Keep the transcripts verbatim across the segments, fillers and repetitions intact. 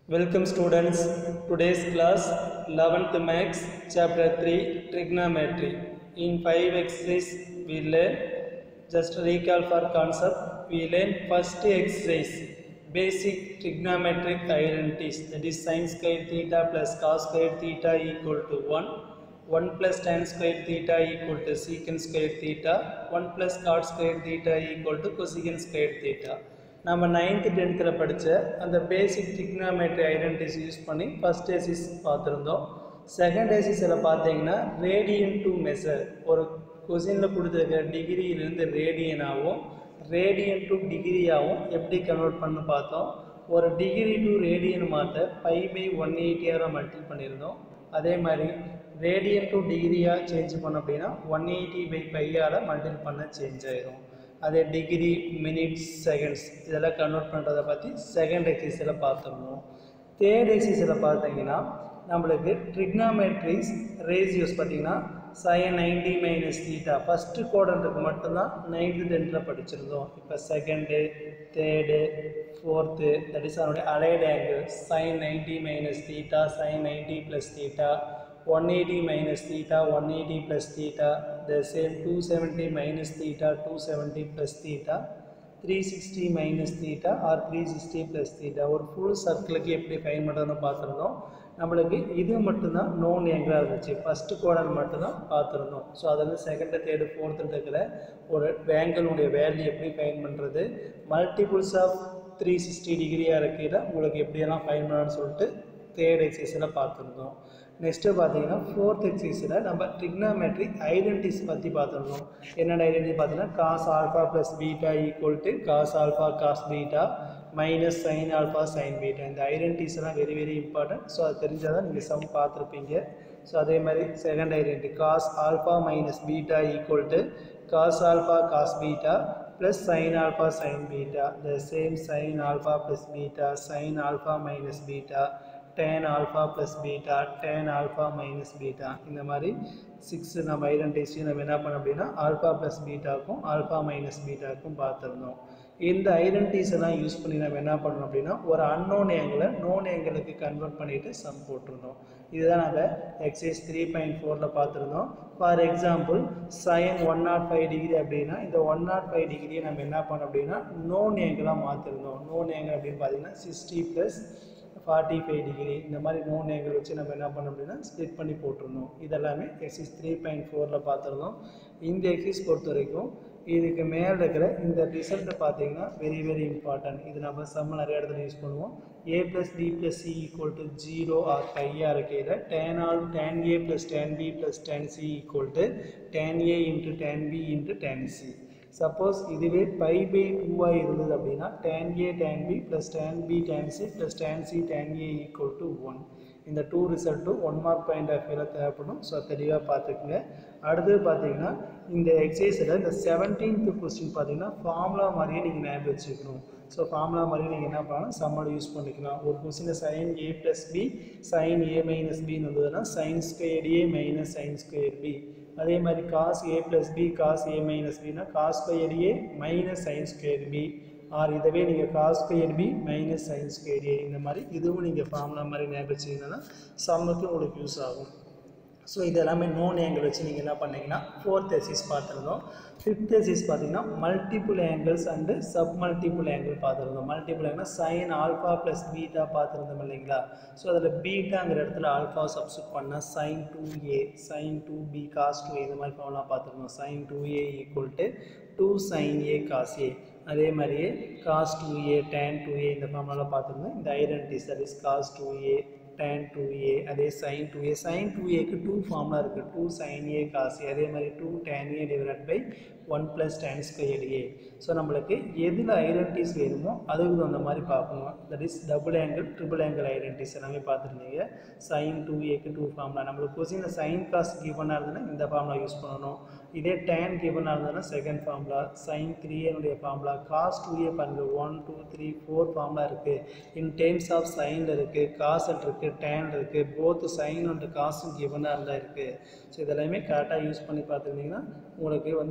Welcome students. Today's class eleventh Maths chapter three trigonometry. In five exercises we learn, just recall for concept, we learn first exercise basic trigonometric identities, that is sin square theta plus cos square theta equal to one, one plus tan square theta equal to secant square theta, one plus cot square theta equal to cosecant square theta. நம்ம ninth டென்த்தில் படித்த அந்த basic trigonometry identities use பண்ணி first exercise பார்த்துருந்தோம். Second எக்ஸைஸில் பார்த்தீங்கன்னா radian to measure, ஒரு கொஷினில் கொடுத்துருக்க டிகிரியிலேருந்து ரேடியனாகவும் ரேடியன் டு டிகிரியாகவும் எப்படி கன்வெர்ட் பண்ணு பார்த்தோம். ஒரு டிகிரி டு ரேடியன் மாற்ற பை பை ஒன் எயிட்டியாக மல்டிபிள் பண்ணியிருந்தோம். அதே மாதிரி ரேடியன் டு டிகிரியாக சேஞ்ச் பண்ணோம் அப்படின்னா ஒன் எயிட்டி பை பையால் மல்டிபிள் பண்ண சேஞ்ச் ஆயிரும். அதே டிகிரி, மினிட்ஸ், செகண்ட்ஸ் இதெல்லாம் கன்வெர்ட் பண்ணுறதை பற்றி செகண்ட் எக்ஸைஸில் பார்த்துருந்தோம். தேர்ட் எக்ஸைஸில் பார்த்தீங்கன்னா நம்மளுக்கு ட்ரிக்னாமெட்ரிஸ் ரேஷியோஸ் பார்த்தீங்கன்னா sine ninety minus theta first குவாட்ரண்ட்டுக்கு மட்டும்தான் நைன்த்து டென்த்தில் படிச்சிருந்தோம். இப்போ second, third, fourth, that is அதனுடைய allied angle sine ninety minus theta, sine ninety plus theta, one eighty minus theta, one eighty plus theta, the same two seventy minus theta, two seventy plus theta, three sixty minus theta or three sixty plus theta. ஒரு full சர்க்கிளுக்கு எப்படி find பண்ணுறதுன்னு பார்த்துருந்தோம். நம்மளுக்கு இது மட்டும்தான் known எங்களாக இருந்துச்சு, first quadrant மட்டும்தான் பார்த்துருந்தோம். ஸோ அதில் செகண்டு, தேர்டு, ஃபோர்த்து இருக்கிற ஒரு ஆங்கிளுடைய வேல்யூ எப்படி ஃபைன் பண்ணுறது, மல்டிபிள்ஸ் ஆஃப் த்ரீ சிக்ஸ்டி டிகிரியாக இருக்கையில் உங்களுக்கு எப்படியெல்லாம் ஃபைன் பண்ணணும்னு சொல்லிட்டு தேர்ட் எக்ஸைஸில் பார்த்துருந்தோம். நெக்ஸ்ட்டு பார்த்தீங்கன்னா ஃபோர்த் எக்ஸைஸில் நம்ம ட்ரிக்னாமெட்ரிக் ஐடென்டிட்டிஸ் பற்றி பார்த்துருந்தோம். என்னென்ன ஐடென்டிட்டி பார்த்தீங்கன்னா cos alpha plus beta equal to cos alpha cos beta minus sine alpha sine beta. இந்த ஐடென்டிட்டிஸ் எல்லாம் வெரி வெரி இம்பார்ட்டன்ட். ஸோ அது தெரிஞ்சால் தான் நீங்கள் சம் பார்த்துருப்பீங்க. ஸோ அதே மாதிரி second identity cos alpha minus beta equal to cos alpha cos beta plus sin alpha sin beta, the same sin alpha plus beta, sin alpha minus beta, tan alpha plus beta, tan alpha minus beta. இந்த மாதிரி six நம்ம identities நம்ம என்ன பண்ணோம் அப்படின்னா alpha plus பீட்டாக்கும் alpha minus பீட்டாக்கும் பார்த்துருந்தோம். இந்த ஐடென்டிட்டிஸ் எல்லாம் யூஸ் பண்ணி நம்ம என்ன பண்ணணும் அப்படின்னா ஒரு அன்னோன் ஏங்கிளை நோன் ஏங்கிளுக்கு கன்வெர்ட் பண்ணிவிட்டு சம் போட்டிருந்தோம். இதுதான் நம்ம எக்ஸைஸ் த்ரீ பாயிண்ட் ஃபோரில் பார்த்துருந்தோம். For example sine one nought five degree அப்படின்னா இந்த ஒன் நாட் ஃபைவ் டிகிரியை நம்ம என்ன பண்ணோம் அப்படின்னா நோன் ஏங்கிளாக மாற்றிருந்தோம். நோன் ஏங்கிள் அப்படின்னு பார்த்தீங்கன்னா sixty plus forty five degree, இந்த மாதிரி நோன் ஏங்கிள் வச்சு நம்ம என்ன பண்ணோம் அப்படின்னா ஸ்ப்ளிட் பண்ணி போட்டிருந்தோம். இதெல்லாமே எக்ஸைஸ் த்ரீ பாயிண்ட் ஃபோரில் பார்த்துருந்தோம். இந்த எக்ஸைஸ் பொறுத்த வரைக்கும் இதுக்கு மேலே இருக்கிற இந்த ரிசல்ட்டை பார்த்தீங்கன்னா வெரி வெரி இம்பார்ட்டன்ட். இது நம்ம சம்ம நிறைய இடத்துல யூஸ் பண்ணுவோம். A plus B plus C equal to zero or பையாக இருக்கையில் then all tan A plus tan B plus tan C equal to tan A into tan B into tan C. Suppose இதுவே pi by டூவாக இருந்தது அப்படின்னா tan A tan B plus tan B tan C plus tan C tan A equal to one. இந்த two ரிசல்ட்டும் one mark point of view தேவைப்படும். So தெளிவாக பார்த்துக்குங்க. அடுத்தது பார்த்தீங்கன்னா இந்த எக்ஸைஸில் இந்த செவன்டீன்த் கொஸ்டின் பார்த்தீங்கன்னா ஃபார்முலா மாதிரியே நீங்கள் ஞாபகம் வச்சுக்கணும். ஸோ ஃபார்முலா மாதிரியே நீங்கள் என்ன பண்ணலாம் சம்மோட யூஸ் பண்ணிக்கலாம். ஒரு கொஸ்டினில் sine A plus B sine A minus பின்னு வந்ததுன்னா sine square A minus sign square B. அதே மாதிரி cos A plus B cos A minus பின்னா cos square A minus sign square B. Or இதவே நீங்கள் cos square B minus sign square A. இந்த மாதிரி இதுவும் நீங்கள் ஃபார்முலா மாதிரி ஞாபகம் வச்சிங்கன்னா சம்முக்கு உங்களுக்கு யூஸ் ஆகும். ஸோ இது எல்லாமே நோன் ஏங்கிள் வச்சு நீங்கள் என்ன பண்ணீங்கன்னா ஃபோர்த் எக்ஸைஸ் பார்த்துருந்தோம். ஃபிஃப்த் எக்ஸைஸ் பார்த்தீங்கன்னா multiple angles and submultiple angle பார்த்துருந்தோம். Multiple angle sine alpha plus beta பார்த்துருந்தோம் இல்லைங்களா. ஸோ அதில் பீட்டாங்கிற இடத்துல ஆல்ஃபா சப்ஸ்டிட் பண்ணால் sine two A sine two B cos two A இந்த மாதிரி ஃபார்முலா பார்த்துருந்தோம். Sine two A equal to two sine A cos A. அதே மாதிரியே cos two A tan two A இந்த ஃபார்முலாலாம் பார்த்துருந்தோம். இந்த identities that is cos two A tan two A அதே sin two A. sin two ஏக்கு two formula இருக்குது, two sin A cos A, அதே மாதிரி two tan A divide by one plus tan square A. So நம்மளுக்கு எதில் identities வேணுமோ அதுக்கு தகுந்த மாதிரி பார்க்கணும். That is double angle triple angle identities எல்லாமே பார்த்துருந்தீங்க. sin டூ ஏக்கு டூ ஃபார்முலா, நம்மளுக்கு கொஸ்டினில் sin காஸ் கிவனாக இருந்ததுன்னா இந்த ஃபார்முலா யூஸ் பண்ணணும். இதே tan கிவனாக இருந்ததுன்னா செகண்ட் ஃபார்முலா, sin த்ரீ ஏனுடைய ஃபார்முலா, காஸ் டூ ஏ பாருங்கள் one two three four formula இருக்குது. இன் டேர்ம்ஸ் ஆஃப் சைனில் இருக்குது, காசல் இருக்குது, டேன் இருக்குது, போத் சைன் அண்ட் காசும் கிவனாக இருந்தால் இருக்குது. ஸோ இதெல்லாமே கரெக்டாக யூஸ் பண்ணி பார்த்துருந்தீங்கன்னா உங்களுக்கு வந்து ஐடென்டி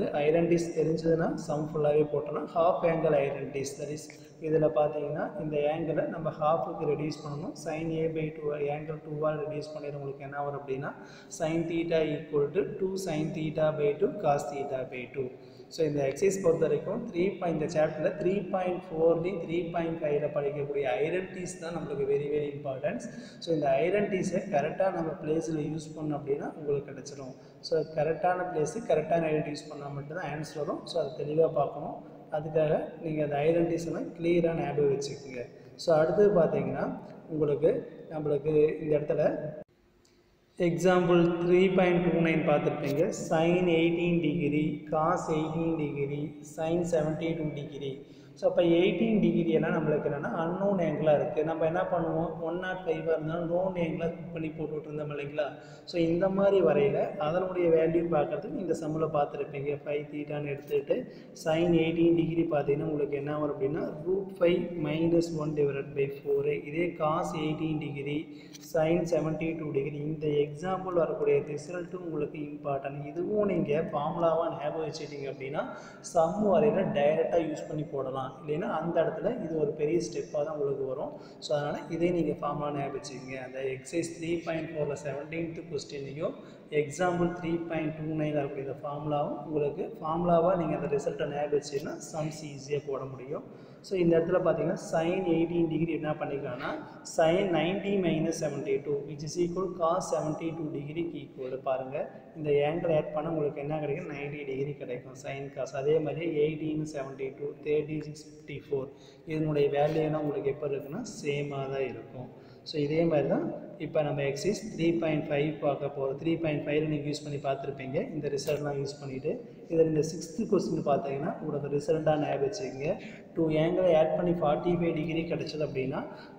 ஐடென்டிஸ் தெரிஞ்சதுன்னா சம் ஃபுல்லாகவே போட்டோம்னா half angle identities that is இதில் பார்த்தீங்கன்னா இந்த ஆங்கிளை நம்ம ஹாஃபுக்கு ரெடியூஸ் பண்ணணும். Sine A by two angle டூவால் ரெடியூஸ் பண்ணிடுற உங்களுக்கு என்ன வரும் அப்படின்னா sine theta equal to two sine theta by two cos theta by two. So இந்த எக்ஸசைஸ் பொறுத்த வரைக்கும் த்ரீ பாயிண்ட் இந்த சாப்டரில் த்ரீ பாயிண்ட் ஃபோர்லேயும் த்ரீ பாயிண்ட் ஃபைவ்ல படிக்கக்கூடிய ஐடென்டிஸ் தான் நம்மளுக்கு வெரி வெரி இம்பார்ட்டன்ஸ். ஸோ இந்த ஐடென்டிஸை கரெக்டாக நம்ம பிளேஸில் யூஸ் பண்ணோம் அப்படின்னா உங்களுக்கு கிடச்சிரும். ஸோ கரெக்டான பிளேஸு கரெக்டான ஐடென்டி யூஸ் பண்ணால் மட்டும்தான் ஆன்சர் வரும். ஸோ அதை தெளிவாக பார்க்கணும். அதுக்காக நீங்கள் அந்த ஐடென்டிஸ் எல்லாம் கிளியராக ஞாபகம் வச்சுக்கோங்க. ஸோ அடுத்தது பார்த்தீங்கன்னா உங்களுக்கு நம்மளுக்கு இந்த இடத்துல example three point two nine பார்த்துருப்பீங்க. Sine eighteen degree cos eighteen degree sine seventy two degree. So அப்போ எயிட்டீன் டிகிரி எல்லாம் நம்மளுக்கு என்னென்னா அன்னோன் ஆங்கிளாக இருக்குது. நம்ம என்ன பண்ணுவோம், ஒன் நாட் ஃபைவாக இருந்தாலும் நோன் ஆங்கிளாக குக் பண்ணி போட்டுவிட்டு இருந்தோம் இல்லைங்களா. ஸோ இந்த மாதிரி வரையில் அதனுடைய வேல்யூ பார்க்குறதுக்கு இந்த சம்மில் பார்த்துருப்பீங்க. ஃபைவ் தீட்டான்னு எடுத்துகிட்டு சைன் எயிட்டீன் டிகிரி பார்த்தீங்கன்னா உங்களுக்கு என்ன வரும் அப்படின்னா root five minus one divide by four. இதே cos eighteen degree sine seventy two degree. இந்த எக்ஸாம்பிள் வரக்கூடிய ரிசல்ட்டும் உங்களுக்கு இம்பார்ட்டன்ட். இதுவும் நீங்கள் ஃபார்முலாவாக ஞாபகம் வச்சுட்டீங்க அப்படின்னா சம் வரையில் டைரெக்டாக யூஸ் பண்ணி போடலாம். இல்லைன்னா அந்த இடத்துல இது ஒரு பெரிய ஸ்டெப்பாக தான் உங்களுக்கு வரும். ஸோ அதனால் இதே நீங்கள் ஃபார்முலா ஞாபகம் வச்சுக்கோங்க. அந்த எக்ஸசைஸ் த்ரீ பாயிண்ட் ஃபோரில் செவன்டீன்த் கொஸ்டினையும் எக்ஸாம்பிள் த்ரீ பாயிண்ட் டூ நைனில் இருக்கக்கூடிய இந்த ஃபார்முலாவும் உங்களுக்கு ஃபார்முலாவாக நீங்கள் அந்த ரிசல்ட்டை ஞாபகம் வச்சிங்கன்னா சம்ஸ் ஈஸியாக போட முடியும். ஸோ இந்த இடத்துல பார்த்தீங்கன்னா சைன் எயிட்டீன் டிகிரி என்ன பண்ணிக்கலாம்னா sine ninety minus seventy two which is equal cos seventy two டிகிரிக்கு ஈக்குவல். பாருங்கள் இந்த ஆங்கிள் ஆட் பண்ணால் உங்களுக்கு என்ன கிடைக்கும், நைன்டி டிகிரி கிடைக்கும் சைன் காஸ். அதே மாதிரி eighteen seventy two thirty six fifty four இதனுடைய வேல்யூனா உங்களுக்கு எப்போ இருக்குன்னா சேமாக தான் இருக்கும். ஸோ இதே மாதிரி தான் இப்போ நம்ம எக்ஸைஸ் த்ரீ பாயிண்ட் ஃபைவ் பார்க்க போகிறோம். த்ரீ பாயிண்ட் ஃபைவ்ல நீங்கள் யூஸ் பண்ணி பார்த்துருப்பீங்க. இந்த ரிசல்ட்லாம் யூஸ் பண்ணிவிட்டு இதில் இந்த சிக்ஸ்த்து கொஸ்டின் பார்த்தீங்கன்னா உங்களுக்கு ரிசல்ட்டாக ஞாபகம் வச்சுக்கோங்க. டூ ஆங்கிளை ஆட் பண்ணி ஃபார்ட்டி ஃபைவ் டிகிரி கிடச்சது அப்படின்னா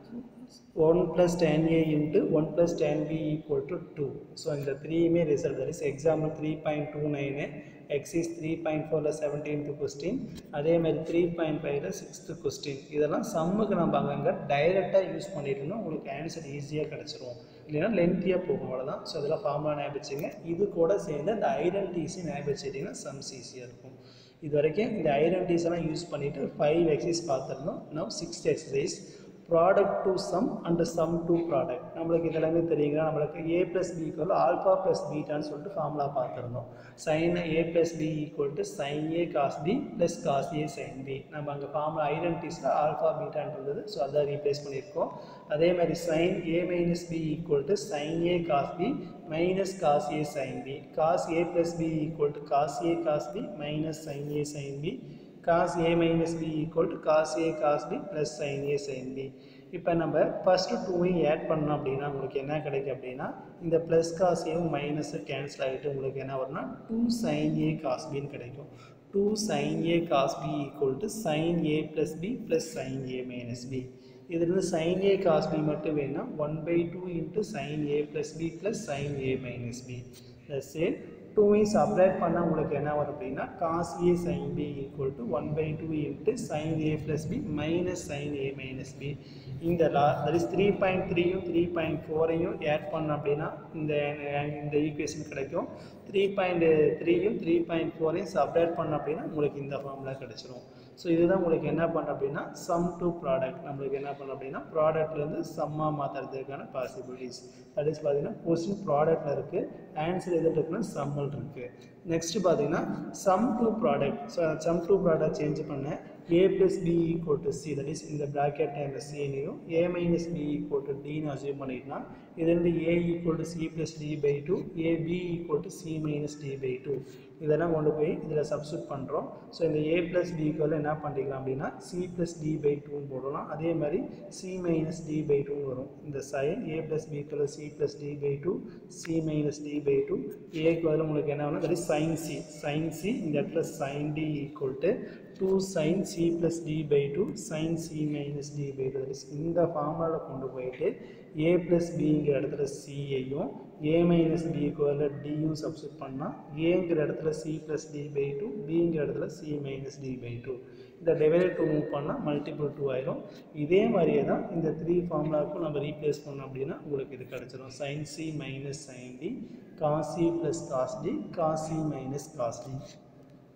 one plus tan A into one plus tan B equal to two. So இந்த த்ரீயுமே result that is example three point two nine exercise three point ஃபோரில் செவன்டீன்த்து கொஸ்டின் அதே மாதிரி three point ஃபைவ்ல sixth question. இதெல்லாம் சம்முக்கு நம்ம அங்கங்கே டைரெக்டாக யூஸ் பண்ணிட்டோம்னா உங்களுக்கு ஆன்சர் ஈஸியாக கிடச்சிரும். இல்லைன்னா லென்த்தியாக போகும் அவ்வளோதான். ஸோ இதெல்லாம் ஃபார்முலா ஞாபகம் வச்சுங்க. இது கூட சேர்ந்து அந்த ஐடென்டிஸையும் ஞாபகம் வச்சுட்டிங்கன்னா சம்ஸ் ஈஸியாக இருக்கும். இது வரைக்கும் இந்த ஐடென்டிஸ் எல்லாம் யூஸ் பண்ணிவிட்டு ஃபைவ் எக்ஸசைஸ் பார்த்துருந்தோம். Now sixth exercise product to sum and sum to product. நம்மளுக்கு இதெல்லாமே தெரியுங்களா, நம்மளுக்கு A plus B equal alpha plus பீட்டான்னு சொல்லிட்டு ஃபார்முலா பார்த்துருந்தோம். Sine A plus B equal to sine A cos B plus cos A sine B. நம்ம அங்கே formula ஐடென்டிஸில் alpha பீட்டான்னு இருந்தது. ஸோ அதை ரீப்ளேஸ் பண்ணியிருக்கோம். அதே மாதிரி sine A minus B equal to sine A cos B minus cos A sine B. Cos A plus B equal to cos A cos B minus sine A sine B. cos a minus b equal to cos a cos b plus sin a sin b. இப்போ நம்ம first டூவையும் add பண்ணோம் அப்படின்னா உங்களுக்கு என்ன கிடைக்கும் அப்படின்னா இந்த plus cos ஏவும் மைனஸு கேன்சல் ஆகிட்டு உங்களுக்கு என்ன வரும்னா டூ சைன் ஏ காஸ் பின்னு கிடைக்கும். Two sine A cos B equal to sine A plus B plus sine A minus B. இதிலிருந்து சைன் ஏ காஸ் பி மட்டும் வேணும்னா one by two into sine A plus B plus sine A minus B. Plus A டூவையும் subtract பண்ணால் உங்களுக்கு என்ன வரும் அப்படின்னா cos A sine B equal to one by two into sine A plus B minus sine A minus B. இந்த லா that is three point த்ரீயும் three point ஃபோரையும் ஆட் பண்ணோம் அப்படின்னா இந்த இந்த ஈக்குவேஷன் கிடைக்கும். த்ரீ பாயிண்ட் த்ரீயும் த்ரீ பாயிண்ட் ஃபோரையும் சப்ராக்ட் பண்ணோம் அப்படின்னா உங்களுக்கு இந்த ஃபார்முலா கிடச்சிரும். ஸோ இதுதான் உங்களுக்கு என்ன பண்ண அப்படின்னா சம் டு ப்ராடக்ட். நம்மளுக்கு என்ன பண்ண அப்படின்னா ப்ராடக்ட்லேருந்து சம்மாக மாற்றுறதுக்கான பாசிபிலிட்டிஸ். தட் இஸ் பார்த்தீங்கன்னா கொஸ்டின் ப்ராடக்டில் இருக்குது, ஆன்சர் எதில் இருக்குன்னா சம்மல் இருக்குது. நெக்ஸ்ட் பார்த்தீங்கன்னா sum to product. So sum to product change பண்ண a plus b equal to c, that is இந்த bracket டைமில் c-னையும் a minus b equal to d-னு அசியூம் பண்ணிட்டுனா இதிலிருந்து a equal to c plus d by two, a b equal to c minus d by two இதெல்லாம் கொண்டு போய் இதில் சப்ஸ்டியூட் பண்ணுறோம். ஸோ இந்த a plus b equal என்ன பண்ணிக்கலாம் அப்படின்னா c plus d by two போடலாம். அதே மாதிரி c minus d by two வரும். இந்த sine a plus b equal c plus d by two, c minus d by two, a க்கு பதில் உங்களுக்கு என்ன வேணும், that is sin c. sin c இந்த இடத்துல sin d equal to two sin c plus d by two sin c minus d by two. that is இந்த ஃபார்முலாவில் கொண்டு போயிட்டு a plus bங்கிற இடத்துல c-ஐயும் a minus b க்கு d-யும் சப்ஸ்டியூட் பண்ணால் a-ங்கிற இடத்துல c plus d by two, b-ங்கிற இடத்துல c minus d by two. இந்த டிவைடட் டூ மூவ் பண்ணால் மல்டிபிள் டூ ஆயிரும். இதே மாதிரியே தான் இந்த த்ரீ ஃபார்முலாவுக்கும் நம்ம ரீப்ளேஸ் பண்ணோம் அப்படின்னா உங்களுக்கு இது கிடச்சிரும். sin c minus sin d, cos c plus cos d, cos c minus cos d.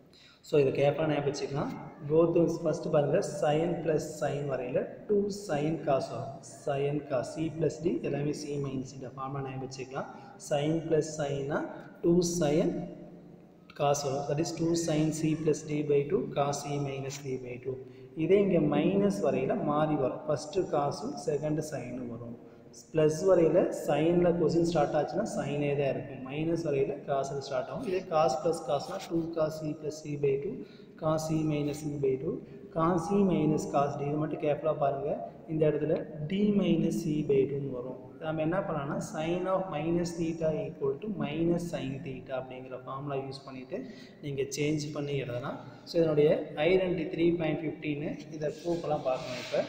So இதை கேர்ஃபுல்லாக ஞாபகம் வச்சுக்கலாம். போத் ஃபஸ்ட்டு பாருங்கள் சைன் ப்ளஸ் சைன் வரையில் டூ சைன் காஸ் வரும். Sine cos C plus D எல்லாமே சி மைனஸ் இந்த ஃபார்மாக ஞாபகம் வச்சுக்கலாம். சைன் ப்ளஸ் சைனா டூ சைன் காஸ் வரும். That is two sign C plus D by two cos C minus D by two. இதே இங்கே மைனஸ் வரையில் மாறி வரும். ஃபஸ்ட்டு காசும் செகண்டு சைனும் வரும். ப்ளஸ் வரையில் சைனில் கொஸ்டின் ஸ்டார்ட் ஆச்சுன்னா சைனே தான் இருக்கும். மைனஸ் வரையில் காசில் ஸ்டார்ட் ஆகும். இதே காஸ் ப்ளஸ் காஸ்னால் two cos C plus C by two cos C minus C by two cos C minus cos D. இது மட்டும் கேர்ஃபுல்லாக பாருங்கள். இந்த இடத்துல டி மைனஸ் சி பை டூன்னு வரும். நம்ம என்ன பண்ணலாம்னா sine of minus theta equal to minus sine theta அப்படிங்கிற ஃபார்முலா யூஸ் பண்ணிவிட்டு நீங்கள் சேஞ்ச் பண்ணி எழுதலாம். ஸோ இதனுடைய ஐடென்டி த்ரீ பாயிண்ட் ஃபிஃப்டீனு இதை ப்ரூஃபெல்லாம் பார்க்கணும். இப்போ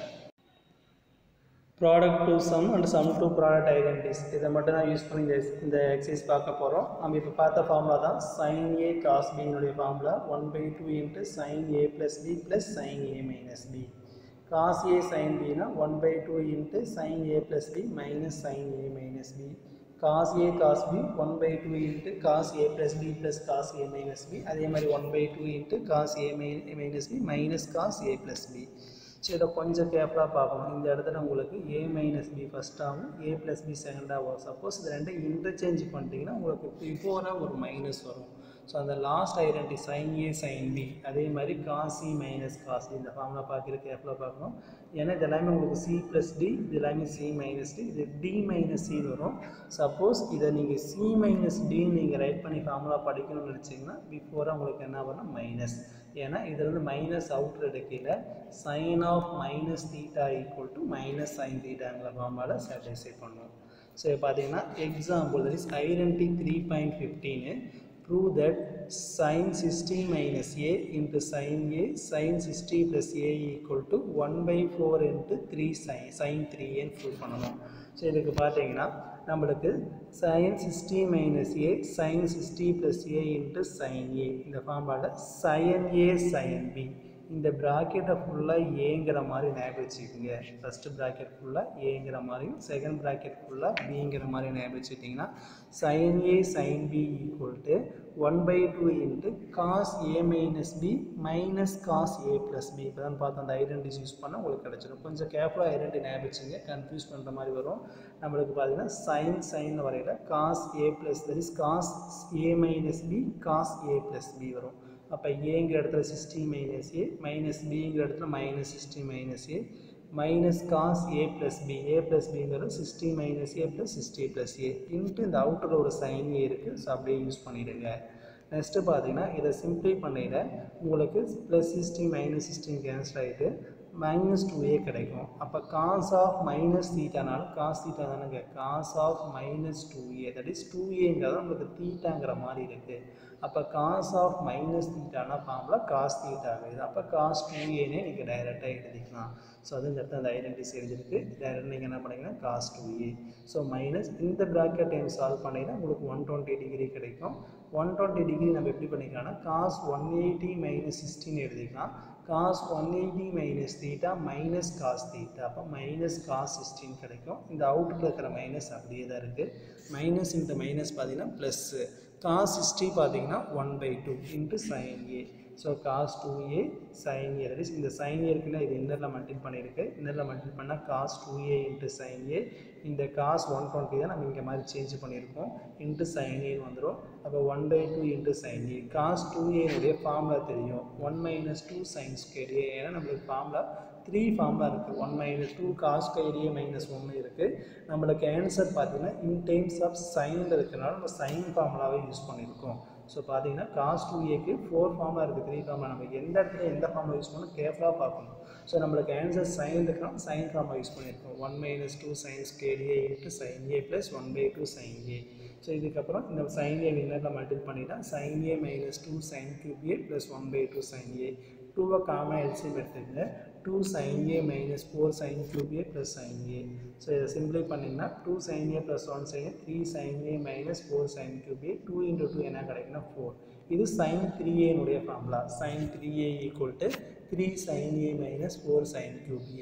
product to sum and sum to product identities இதை மட்டும் தான் யூஸ் பண்ணி இந்த இந்த எக்ஸசைஸ் பார்க்க போகிறோம். நம்ம இப்போ பார்த்த ஃபார்முலா தான் சைன் ஏ காஸ் பின்னுடைய formula one by two into sine A plus B plus sine A minus B. Cos A sine பினா one by two into sine A plus B minus sine A minus B. Cos A cos B one by two into cos A plus B plus cos A minus B. அதே மாதிரி one by two into cos A மை minus B minus cos A plus B. So இதை கொஞ்சம் கேர்ஃபுல்லாக பார்க்கணும். இந்த இடத்துல உங்களுக்கு ஏ மைனஸ் பி ஃபஸ்ட்டாகவும் ஏ ப்ளஸ் பி செகண்டாகவும் வரும். சப்போஸ் இது ரெண்டு இன்டர்சேஞ்ச் பண்ணிட்டீங்கன்னா உங்களுக்கு பிஃபோராக ஒரு மைனஸ் வரும். ஸோ அந்த last identity sine A sine B அதே மாதிரி cos C minus cos D இந்த ஃபார்முலா பார்க்குற கேர்ஃபுல்லாக பார்க்கணும். ஏன்னா இது எல்லாமே உங்களுக்கு சி ப்ளஸ் டி இது எல்லாமே சி மைனஸ் டி இது டி மைனஸ் சின்னு வரும். சப்போஸ் இதை நீங்கள் சி மைனஸ் டின்னு நீங்கள் ரைட் பண்ணி ஃபார்முலா படிக்கணும்னு நினச்சிங்கன்னா பிஃபோராக உங்களுக்கு என்ன வரும் மைனஸ். ஏன்னா இதில் வந்து மைனஸ் அவுட்ரு எடுக்கையில் sine of minus theta equal to minus sine தீட்டாங்கிற ஃபார்முலாவில் சாட்டிஸ்ஃபை பண்ணுவோம். ஸோ பார்த்தீங்கன்னா example that is identity three point fifteen prove that sin sixty minus a into sin a sin sixty plus a equal to one by four into three sin sin three ன்னு prove பண்ணணும். So இதுக்கு பார்த்தீங்கன்னா நம்மளுக்கு sin sixty minus a sin sixty plus a into sin a இந்த ஃபார்முலாவில் sin a sin b இந்த ப்ராக்கெட்டை ஃபுல்லாக ஏங்கிற மாதிரி ஞாபகம் வச்சுக்கிங்க. ஃபஸ்ட்டு ப்ராக்கெட் ஃபுல்லாக ஏங்கிற மாதிரியும் செகண்ட் ப்ராக்கெட் ஃபுல்லாக பிங்கிற மாதிரி ஞாபகம் வச்சுக்கிட்டிங்கன்னா sine A sine B equal to one by two into cos A minus B minus cos A plus B. இப்போ தான் பார்த்தோம் அந்த ஐடென்டிஸ் யூஸ் பண்ணால் உங்களுக்கு கிடச்சிடும். கொஞ்சம் கேர்ஃபுல்லாக ஐடென்டி ஞாபகம் வச்சுங்க, கன்ஃபியூஸ் பண்ணுற மாதிரி வரும். நம்மளுக்கு பார்த்தீங்கன்னா சைன் சைன் வரையில் cos A plus that is cos A minus B cos A plus B வரும். அப்போ ஏங்கிற இடத்துல சிக்ஸ்டி மைனஸ் ஏ மைனஸ் பிங்கிற இடத்துல minus sixty minus A minus cos A plus B A plus பிங்கிறது sixty minus A plus sixty plus A into இந்த அவுட்டரில் ஒரு சைன் ஏ இருக்குது. ஸோ அப்படியே யூஸ் பண்ணிவிடுங்க. நெக்ஸ்ட்டு பார்த்தீங்கன்னா இதை சிம்பிளை பண்ணிவிட உங்களுக்கு ப்ளஸ் சிக்ஸ்டி மைனஸ் சிக்ஸ்டின் கேன்சல் ஆகிட்டு மைனஸ் டூ ஏ கிடைக்கும். அப்போ காஸ் ஆஃப் மைனஸ் தீட்டானாலும் காஸ் தீட்டா தானேங்க cos of minus two A that is two ஏங்கிறத உங்களுக்கு தீட்டாங்கிற மாதிரி இருக்குது. அப்போ காஸ் ஆஃப் மைனஸ் தீட்டானா ஃபார்முலா காஸ் தீட்டா ஆகுது. அப்போ காஸ் டூ ஏனே நீங்கள் டைரெக்டாக எழுதிக்கலாம். ஸோ அது இந்த இடத்துல அந்த ஐடென்டிஸ் எழுதிருக்கு. டைரெக்டாக நீங்கள் என்ன பண்ணிங்கன்னா cos two A. So minus இந்த ப்ராக்கெட் டைம் சால்வ் பண்ணிங்கன்னா உங்களுக்கு ஒன் டுவெண்ட்டி டிகிரி கிடைக்கும். ஒன் டுவெண்ட்டி டிகிரி நம்ம எப்படி பண்ணிக்கலாம்னா காஸ் ஒன் எயிட்டி மைனஸ் சிக்ஸ்டின்னு எழுதிக்கலாம். Cos one eighty minus theta minus cos theta அப்போ மைனஸ் காஸ் சிக்ஸ்டின் கிடைக்கும். இந்த அவுட்டில் இருக்கிற மைனஸ் அப்படியே தான் இருக்குது. மைனஸ் இந்த மைனஸ் பார்த்தீங்கன்னா ப்ளஸ்ஸு காஸ் சிக்ஸ்டி பார்த்தீங்கன்னா one by two into sine A. So cos two A sine A that is இந்த சைன் ஏ இருக்குன்னா இது இன்னரில் மல்டிபிள் பண்ணியிருக்கு. இன்னரில் மல்டிபிள் பண்ணால் cos two A into sine A இந்த காஸ் ஒன் டுவெண்ட்டி தான் நம்ம இங்கே மாதிரி சேஞ்ச் பண்ணியிருக்கோம் இன்ட்டு சைன் ஏன்னு வந்துடும். அப்போ one by two into sine A cos two ஏனுடைய ஃபார்முலா தெரியும் one minus two sign square A. ஏன்னா நம்மளுக்கு ஃபார்முலா த்ரீ ஃபார்முலா இருக்குது. One minus two cos square A minus ஒன்று இருக்குது. நம்மளுக்கு ஆன்சர் பார்த்தீங்கன்னா இன் டைம்ஸ் ஆஃப் சைனில் இருக்கிறனால நம்ம சைன் ஃபார்முலாவே யூஸ் பண்ணியிருக்கோம். ஸோ பார்த்தீங்கன்னா காஸ் டூ ஏக்கு ஃபோர் ஃபார்முலா இருக்குது, த்ரீ ஃபார்முலா. நம்ம எந்த இடத்துல எந்த ஃபார்முலா யூஸ் பண்ணணும் கேர்ஃபுல்லாக பார்க்கணும். ஸோ நம்மளுக்கு ஆன்சர் சைன் இருக்கிறோம் சைன் ஃபார்முலா யூஸ் பண்ணியிருக்கோம். One minus two sign square A into sine A plus one by two sine A. So இதுக்கப்புறம் இந்த சைன் ஏ வின்னரில் மல்டிபிள் பண்ணிட்டா sine A minus two sine cube A plus one by two sine A. டூவை காமனாக LCM எடுத்துக்கங்க. Two sine A minus four sine cube A plus sine A. So இதை சிம்பிளை பண்ணிங்கன்னா two sine A plus one sine A three sine A minus four sine cube A two into two என்ன கிடைக்குன்னா four. இது sine three ஏனுடைய formula. Sine three A equal to three sine A minus four sine cube A.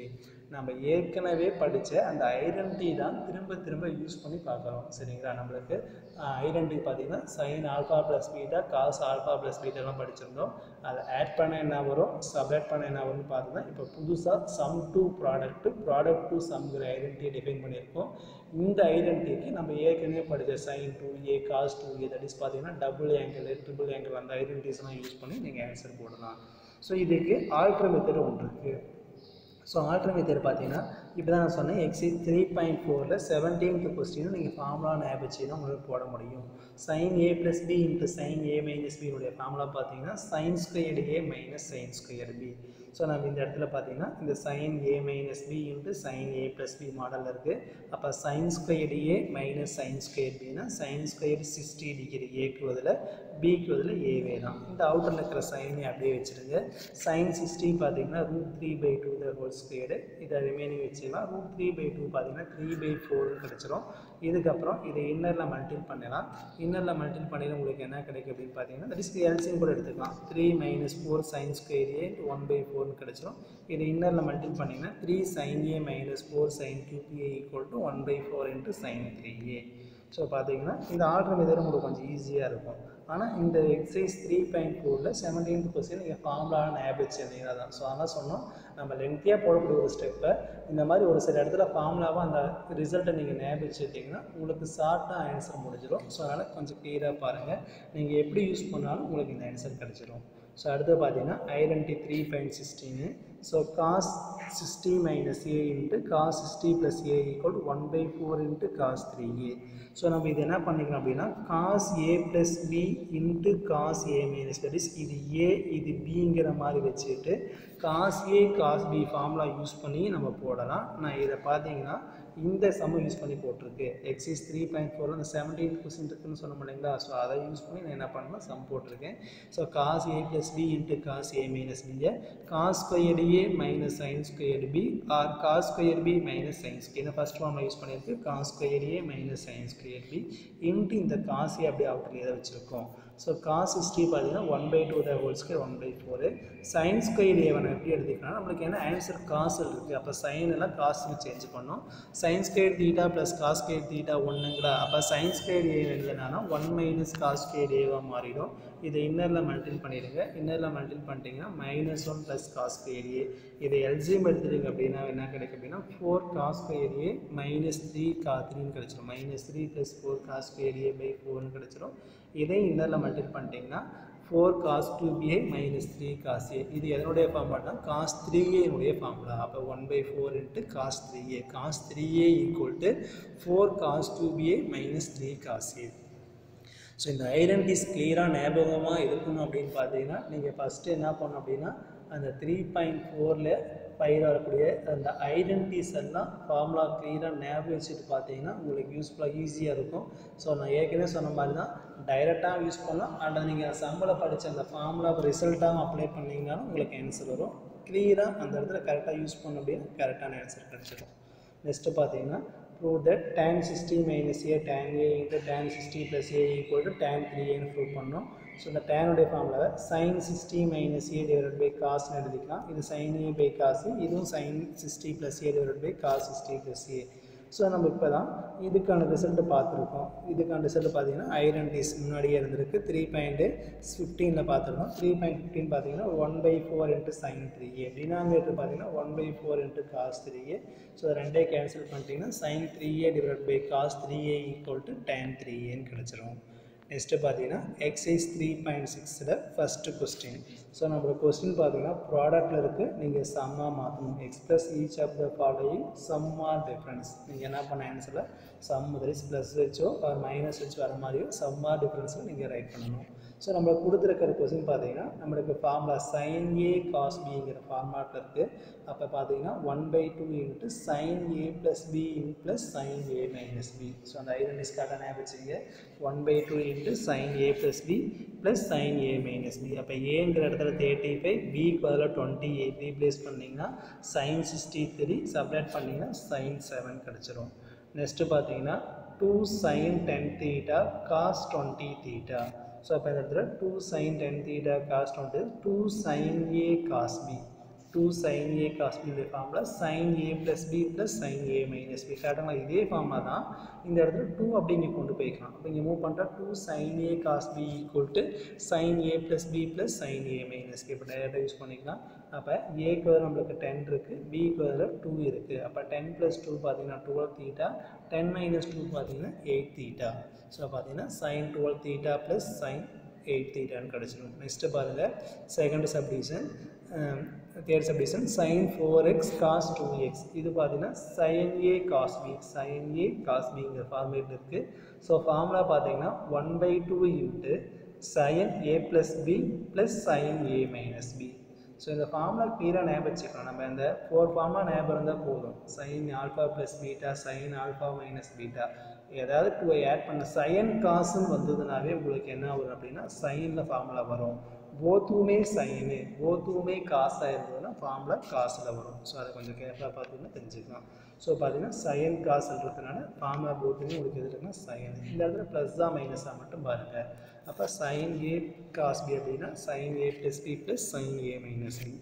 நம்ம ஏற்கனவே படித்த அந்த identity தான் திரும்ப திரும்ப யூஸ் பண்ணி பார்க்குறோம் சரிங்களா. நம்மளுக்கு ஐடென்டிட்டி பார்த்திங்கன்னா sine alpha plus beta cos alpha plus பீட்டாலாம் படிச்சிருந்தோம். அதை ஆட் பண்ண என்ன வரும், சப்ராக்ட் பண்ண என்ன வரும்னு பார்த்தோம்னா இப்போ புதுசாக sum to product product to சம்ங்கிற ஐடென்டிட்டியை டிஃபைன் பண்ணியிருக்கோம். இந்த ஐடென்டிட்டிக்கு நம்ம ஏற்கனவே படித்த sine two A cos two A that is பார்த்தீங்கன்னா டபுள் ஆங்கிள் ட்ரிபிள் ஆங்கிள் அந்த ஐடென்டிட்டிஸ்லாம் யூஸ் பண்ணி நீங்கள் ஆன்சர் போடலாம். ஸோ இதுக்கு ஆல்டர் மெத்தட் ஒன்று இருக்குது. ஸோ ஆல்டர் மெத்தட் பார்த்தீங்கன்னா இப்போ தான் நான் சொன்னேன் எக்ஸைஸ் த்ரீ பாயிண்ட் ஃபோரில் செவன்டீன்த் கொஸ்டினும் நீங்கள் ஃபார்முலா ஞாபகம் வச்சு தான் உங்களுக்கு போட முடியும். Sine A plus B into sine A minus பினுடைய ஃபார்முலா பார்த்தீங்கன்னா sine squared A minus sign square B. So நம்ம இந்த இடத்துல பார்த்தீங்கன்னா இந்த sine A minus B into sine A plus B மாடலில் இருக்குது. அப்போ sine squared A minus sign square பின்னா சைன் ஸ்கொயர் சிக்ஸ்டி டிகிரி ஏக்கு பதில் பிக்கு பதில் ஏவே தான். இந்த அவுட்டரில் இருக்கிற சைனை அப்படியே வச்சுருங்க. சைன் சிக்ஸ்டி பார்த்தீங்கன்னா root three by two the whole squared இதை ரிமைனிங் வச்சுக்கலாம். ரூட் த்ரீ பை டூ பார்த்தீங்கன்னா த்ரீ பை ஃபோர்னு கிடச்சிரும். இதுக்கப்புறம் இதை இன்னரில் மல்டிபிள் பண்ணலாம். இன்னரில் மல்டிபிள் பண்ணிட்டு உங்களுக்கு என்ன கிடைக்கும் அப்படின்னு பார்த்தீங்கன்னா தட் இஸ் எல்சிஎம் கூட எடுத்துக்கலாம். Three minus four sine square A one by ஃபோர்னு கிடச்சிரும். இது இன்னரில் மல்டிபிள் பண்ணிங்கன்னா three sine A minus four sine cube A equal to one by four into sine three A. So பார்த்தீங்கன்னா இந்த ஆல்டர் மெத்தட் உங்களுக்கு கொஞ்சம் ஈஸியாக இருக்கும். ஆனால் இந்த எக்ஸைஸ் த்ரீ பாயிண்ட் ஃபோரில் செவன்டீன்த் கொஸ்டின் நீங்கள் ஃபார்முலான ஞாபகம் வச்சுருந்தீங்கன்னா தான். ஸோ அதெல்லாம் சொன்னோம் நம்ம லென்த்தியாக போடக்கூடிய ஒரு ஸ்டெப்பை இந்த மாதிரி ஒரு சில இடத்துல ஃபார்முலாவாக அந்த ரிசல்ட்டை நீங்கள் ஞாபகம் வச்சுக்கிட்டிங்கன்னா உங்களுக்கு ஷார்ட்டாக ஆன்சர் முடிஞ்சிடும். ஸோ அதனால் கொஞ்சம் கிளியராக பாருங்கள். நீங்கள் எப்படி யூஸ் பண்ணாலும் உங்களுக்கு இந்த ஆன்சர் கிடச்சிடும். ஸோ அடுத்து பார்த்தீங்கன்னா identity three point sixteen. So cos sixty minus A into cos sixty plus A equal one by four into cos three A. So நம்ம இது என்ன பண்ணிக்கலாம் அப்படின்னா cos A plus B into cos A minus that is இது A இது பிங்கிற மாதிரி வச்சுட்டு cos A cos B formula use பண்ணி நம்ம போடலாம். நான் இதை பார்த்தீங்கன்னா இந்த சம்ம யூஸ் பண்ணி போட்டிருக்கு. எக்ஸைஸ் த்ரீ பாயிண்ட் ஃபோரில் அந்த செவன்டீன் கொஸ்டின் இருக்குன்னு சொன்ன இல்லைங்களா. ஸோ அதை யூஸ் பண்ணி நான் என்ன பண்ணலாம் சம் போட்டிருக்கேன். So cos A plus B into cos A minus பியை cos squared A minus sine squared B or cos square B minus sign square first ஃபார்மில் யூஸ் பண்ணியிருக்கு. Cos square A minus sign square B into இந்த cos A அப்படியே outer ஏதை வச்சுருக்கோம். So cos sixty பார்த்தீங்கன்னா one by two the whole square one by four. Sine square ஏவை நான் எப்படி எடுத்துக்கலாம் நம்மளுக்கு என்ன ஆன்சர் காசில் இருக்குது. அப்போ சைன் எல்லாம் காசுன்னு சேஞ்ச் பண்ணோம். Sine square theta plus cos square theta ஒன்றுங்களா. அப்போ சைன் ஸ்கொயர் ஏ எழுதுனா ஒன் மைனஸ் காஸ் ஸ்கொயர் ஏவாக மாறிடும். இதை இன்னரில் மல்டிபிள் பண்ணிடுங்க. இன்னரில் மல்டிபிள் பண்ணிட்டீங்கன்னா minus one plus cos square A. இதை எல்சிஎம் எடுத்துட்டீங்க அப்படின்னா என்ன கிடைக்கும் அப்படின்னா four cos square A minus three cos த்ரீன்னு கிடச்சிரும். Minus three plus four cos square A by ஃபோர்னு கிடச்சிரும். இதை இன்னரில் மல்டிபிள் பண்ணிட்டீங்கன்னா four cos two A minus three cos A. இது எதனுடைய ஃபார்முலா தான் காஸ் த்ரீ ஏனுடைய ஃபார்முலா. அப்போ one by four into cos three A. Cos three A equal to four cos two A minus three cos A. So இந்த identities கிளியராக ஞாபகமாக இருக்கணும் அப்படின்னு பார்த்தீங்கன்னா நீங்கள் ஃபஸ்ட்டு என்ன பண்ணணும் அப்படின்னா அந்த த்ரீ பாயிண்ட் ஃபோரில் பயிர் வரக்கூடிய அந்த ஐடென்டிட்டிஸ் எல்லாம் ஃபார்முலா கிளியராக ஞாபகம் வச்சுட்டு பார்த்தீங்கன்னா உங்களுக்கு யூஸ்ஃபுல்லாக ஈஸியாக இருக்கும். ஸோ நான் ஏற்கனவே சொன்ன மாதிரி தான் டைரெக்டாக யூஸ் பண்ணலாம். அல்லது நீங்கள் சம்பளம் படித்த அந்த ஃபார்முலா ரிசல்ட்டாகவும் அப்ளை பண்ணிங்கனாலும் உங்களுக்கு ஆன்சர் வரும். கிளியராக அந்த இடத்துல கரெக்டாக யூஸ் பண்ண அப்படின்னா கரெக்டான ஆன்சர் கிடச்சிடும். நெக்ஸ்ட்டு பார்த்தீங்கன்னா prove that tan sixty minus a tan a into tan sixty plus a equal to tan three a ன்னு ப்ரூவ் பண்ணோம். ஸோ இந்த tan உடைய ஃபார்முலாவை sin sixty minus a divided by cos ன்னு எழுதிக்கலாம். இது sin a by cos a, இதுவும் sin sixty plus a divided by cos sixty plus a. So நம்ம இப்போ தான் இதுக்கான ரிசல்ட்டு பார்த்துருக்கோம். இதுக்கான ரிசல்ட்டு பார்த்தீங்கன்னா ஐடென்டிஸ் முன்னாடியே இருந்திருக்கு. த்ரீ பாயிண்ட்டு ஃபிஃப்டீனில் பார்த்துருக்கோம். த்ரீ பாயிண்ட் ஃபிஃப்டீன் பார்த்தீங்கன்னா one by four into sine three A. Denominator பார்த்தீங்கன்னா one by four into cos three A. So ரெண்டே கேன்சல் பண்ணிட்டீங்கன்னா sine three A divide by cos three A equal to tan three ஏன்னு கிடச்சிரும். Next பார்த்தீங்கன்னா exercise three point சிக்ஸில் first question. So நம்மளோட question பார்த்தீங்கன்னா ப்ராடக்ட்டில் இருக்குது. நீங்கள் சம்மாக மாற்றணும். Express each of the following sum or difference. நீங்கள் என்ன பண்ண ஆன்சரில் சம் தட் ப்ளஸ் வச்சோ ஆர் மைனஸ் வச்சு வர மாதிரியோ சம் ஆர் டிஃப்ரென்ஸில் நீங்கள் ரைட் பண்ணணும். ஸோ நம்மளுக்கு கொடுத்துருக்கிற கொஸ்டின் பார்த்தீங்கன்னா நம்மளுக்கு ஃபார்முலா சைன் ஏ காஸ் பிங்கிற ஃபார்மாட்டில் இருக்குது. அப்போ பார்த்தீங்கன்னா one by two into sine A plus B in plus sine A minus B. So அந்த ஐடென்டிஸ் கார்டாக ஞாபகம் வச்சுங்க. One by two into sine A plus B plus sine A minus B. அப்போ ஏங்கிற இடத்துல தேர்ட்டி ஃபைவ் பிக்கு பதில் twenty eight replace பண்ணிங்கன்னா சைன் சிக்ஸ்டி த்ரீ சப்ராக்ட் பண்ணிங்கன்னா சைன் செவன் கிடச்சிரும். நெக்ஸ்ட்டு பார்த்தீங்கன்னா two sine ten theta cos twenty theta. So அப்போ இந்த இடத்துல two sine ten theta cos twenty two sine A cos B. two sin A cos B இந்த formula sin A plus B plus sin A minus B கரெக்டாக இதே formula தான் இந்த இடத்துல two அப்படிங்க கொண்டு போய்க்கலாம் அப்போ இங்கே மூவ் பண்ணுறா two sin A cos B equal to sin A plus B plus sin A minus B இப்போ டைரெக்டாக யூஸ் பண்ணிக்கலாம் அப்போ ஏக்கு வந்து நம்மளுக்கு ten இருக்குது பிக்கு வந்து two இருக்குது அப்போ ten plus two பார்த்தீங்கன்னா twelve theta ten minus two பார்த்தீங்கன்னா eight theta ஸோ பார்த்தீங்கன்னா sin twelve theta plus sin eight theta கிடச்சிடும் நெக்ஸ்ட்டு பாருங்கள் second subdivision third subdivision sin four x cos two x இது பார்த்தீங்கன்னா sin A cos B sin A cos B இங்கிற format இருக்குது so formula பார்த்தீங்கன்னா one by two into sin A plus B plus sin A minus B so இந்த formula கிளியராக ஞாபகம் வச்சுக்கலாம் நம்ம இந்த ஃபோர் ஃபார்முலா ஞாபகம் இருந்தால் போதும் sin alpha plus beta sin alpha minus beta ஏதாவது டூ ஆட் பண்ண சைன் காசுன்னு வந்ததுனாவே உங்களுக்கு என்ன வரும் அப்படின்னா சைனில் ஃபார்முலா வரும் போத்துமே சைனு போத்துமே காசாக இருந்ததுன்னா ஃபார்முலா காசில் வரும் ஸோ அதை கொஞ்சம் கேர்ஃபுல்லாக பார்த்தீங்கன்னா தெரிஞ்சுக்கலாம் ஸோ பார்த்தீங்கன்னா சைன் காசுன்றதுனால ஃபார்முலா போத்துமே உங்களுக்கு எது இருக்குன்னா சைன் இந்த இடத்துல ப்ளஸ்ஸாக மைனஸாக மட்டும் பாருங்கள் அப்போ சைன் ஏ காஸ் பி அப்படின்னா sine A plus B plus sine A minus B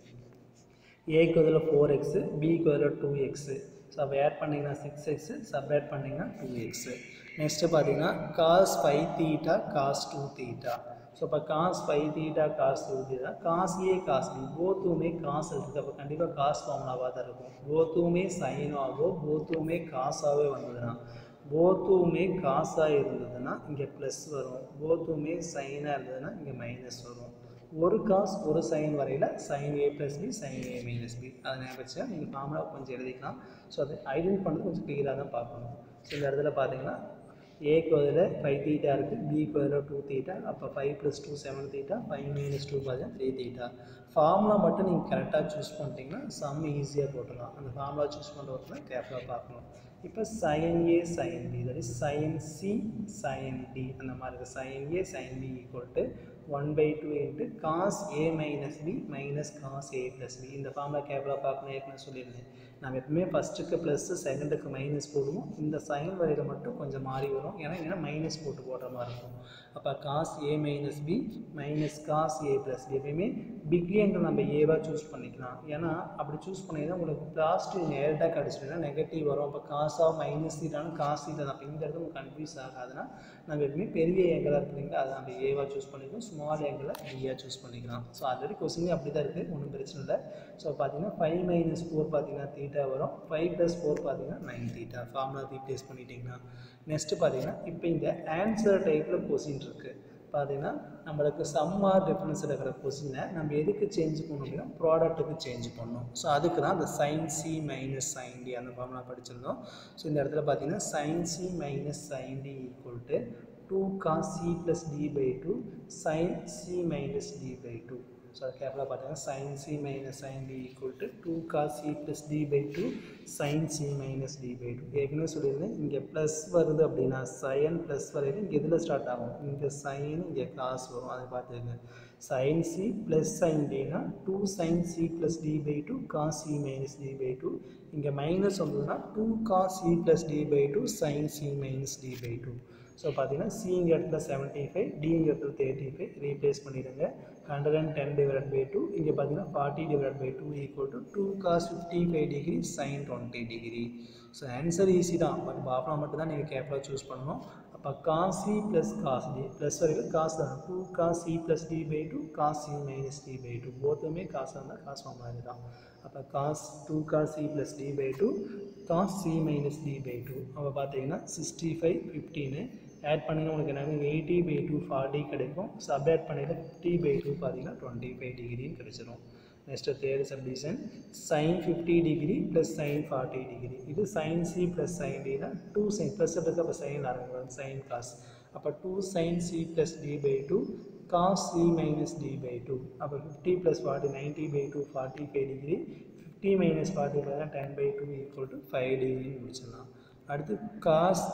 ஏக்கு பதில் ஃபோர் எக்ஸு பிக்கு பதில் டூ எக்ஸு ஸோ அப்போ ஆட் பண்ணிங்கன்னா சிக்ஸ் எக்ஸு சப் ஆட் பண்ணிங்கன்னா டூ எக்ஸு நெக்ஸ்ட்டு பார்த்தீங்கன்னா cos five theta cos two theta so இப்போ cos five theta cos two theta cos A cos B போத்துமே காசு இருக்குது அப்போ கண்டிப்பாக காஸ் ஃபார்முலாவாக தான் இருக்கும் போத்துமே சைனாகவோ போத்துமே காசாகவே வந்ததுன்னா போத்துமே காசாக இருந்ததுன்னா இங்கே ப்ளஸ் வரும் போத்துமே சைனாக இருந்ததுன்னா இங்கே மைனஸ் வரும் ஒரு காஸ் ஒரு சைன் வரையில் sine A plus B sine A minus B அதை ஞாபகம் வச்சா நீங்கள் ஃபார்முலா கொஞ்சம் எழுதிக்கலாம் ஸோ அதை ஐடென்டி பண்ணுறது கொஞ்சம் கிளியராக தான் பார்க்கணும் ஸோ இந்த இடத்துல பார்த்தீங்கன்னா ஏக்கு பதில் ஃபைவ் தீட்டா இருக்குது பிக்கு பதில் டூ தீட்டா அப்போ five plus two seven theta five minus two பார்த்தீங்கன்னா த்ரீ தீட்டா ஃபார்முலா மட்டும் நீங்கள் கரெக்டாக சூஸ் பண்ணிட்டீங்கன்னா சம் ஈஸியாக போட்டுடலாம் அந்த ஃபார்முலா சூஸ் பண்ணுறதுனா கேர்ஃபுல்லாக பார்க்கணும் இப்போ sine A sine B that is sine C sine D அந்த மாதிரி இருக்குது sine A sine B equal to one by two into cos A minus B minus cos A plus B இந்த formula கேர்ஃபுல்லாக பார்க்கணும் ஏற்கனவே சொல்லியிருந்தேன் நம்ம எப்பவுமே ஃபஸ்ட்டுக்கு ப்ளஸ்ஸு செகண்டுக்கு மைனஸ் போடுவோம் இந்த சைன் வரையில் மட்டும் கொஞ்சம் மாறி வரும் ஏன்னா ஏன்னா மைனஸ் போட்டு போடுற மாதிரி இருக்கும் அப்போ cos A minus B minus cos A plus B எப்பயுமே பிக்லியன்ட்டு நம்ம ஏவாக சூஸ் பண்ணிக்கலாம் ஏன்னா அப்படி சூஸ் பண்ணிங்கன்னா உங்களுக்கு பாசிட்டிவ் நேரட்டாக கிடச்சிட்டுனா நெகட்டிவ் வரும் அப்போ காசாக மைனஸ் தீட்டானு காசு தீட்டா தான் அப்போ இந்த இடத்துல உங்களுக்கு கன்ஃபியூஸ் ஆகாதுன்னா நம்ம எப்பவுமே பெரிய ஏங்கலாக இருக்குதுங்க அதை நம்ம ஏவாக சூஸ் பண்ணிக்கலாம் ஸ்மால் ஏங்கில் பியாக சூஸ் பண்ணிக்கலாம் ஸோ ஆல்ரெடி கொஸ்டின் அப்படி தான் இருக்குது ஒன்றும் பிரச்சனை இல்லை ஸோ பார்த்தீங்கன்னா ஃபைவ் மைனஸ் ஃபோர் பார்த்தீங்கன்னா தீட்டா வரும் ஃபைவ் ப்ளஸ் ஃபோர் பார்த்தீங்கன்னா நைன் தீட்டா ஃபார்முலா ரீப்ளேஸ் பண்ணிட்டீங்கன்னா நெக்ஸ்ட்டு பார்த்தீங்கன்னா இப்போ இந்த ஆன்சர் டைப்பில் கொஸ்டின் இருக்குது பார்த்தீங்கன்னா நம்மளுக்கு சம் ஆர் டிஃபரன்ஸ் இருக்கிற கொஸ்டினை நம்ம எதுக்கு சேஞ்ச் பண்ணணும் அப்படின்னா ப்ராடக்ட்டுக்கு சேஞ்ச் பண்ணணும் ஸோ அதுக்கு தான் அந்த sine C minus sine D அந்த ஃபார்முலா படிச்சிருந்தோம் ஸோ இந்த இடத்துல பார்த்தீங்கன்னா sine C minus sine D equal to two cos c plus d by two sin c minus d by two so அது கேர்ஃபுல்லாக பார்த்தீங்கன்னா sin c minus sin d equal to two cos c plus d by two sin c minus d by two ஏற்கனவே சொல்லியிருந்தேன் இங்கே plus வருது அப்படின்னா sign plus வரைக்கும் இங்கே எதில் ஸ்டார்ட் ஆகும் இங்கே சைன் இங்கே காஸ் வரும் அதை பார்த்துக்கங்க sin c plus sin d னா two sin c plus d by two cos c minus d by two இங்கே மைனஸ் வந்ததுன்னா two cos c plus d by two sin c minus d by two so பார்த்தீங்கன்னா சிங்கிற இடத்துல seventy five டிங்கிற இடத்துல thirty five replace பண்ணிடுங்க hundred and ten divide by two இங்கே பார்த்தீங்கன்னா forty divide by two equal to two cos fifty five degree sine twenty degree so answer easy தான் but பாஃப்னா மட்டும் தான் நீங்கள் கேர்ஃபுல்லாக சூஸ் பண்ணணும் அப்போ cos C plus cos D plus வரைக்கும் காசு தான் two cos C plus D by two cos C minus D by two போத்துமே காசாக இருந்தால் காசு மாதிரி தான் அப்போ cos two cos C plus D by two cos C minus D by two அப்போ பார்த்தீங்கன்னா சிக்ஸ்டி ஃபைவ் ஃபிஃப்டீனு ஆட் பண்ணிங்கன்னா உங்களுக்கு என்ன எயிட்டி பை டூ ஃபார்ட்டி கிடைக்கும் சப் ஆட் பண்ணிங்கன்னா ஃபிஃப்டி பை டூ பார்த்தீங்கன்னா டுவெண்ட்டி ஃபைவ் டிகிரின்னு கிடைச்சிடும் next third subdivision sine fifty degree plus sine forty degree இது சைன் சி ப்ளஸ் சைன் டினா டூ சைன் ப்ளஸ் ப்ளஸ் அப்போ சைன் ஆரம்பிக்கும் சைன் காஸ் அப்போ two sign C plus D by two cos C minus D by two அப்போ fifty plus forty ninety by two forty five degree fifty minus forty பார்த்தீங்கன்னா ten by two equal to five டிகிரின்னு முடிச்சிடலாம் அடுத்து cos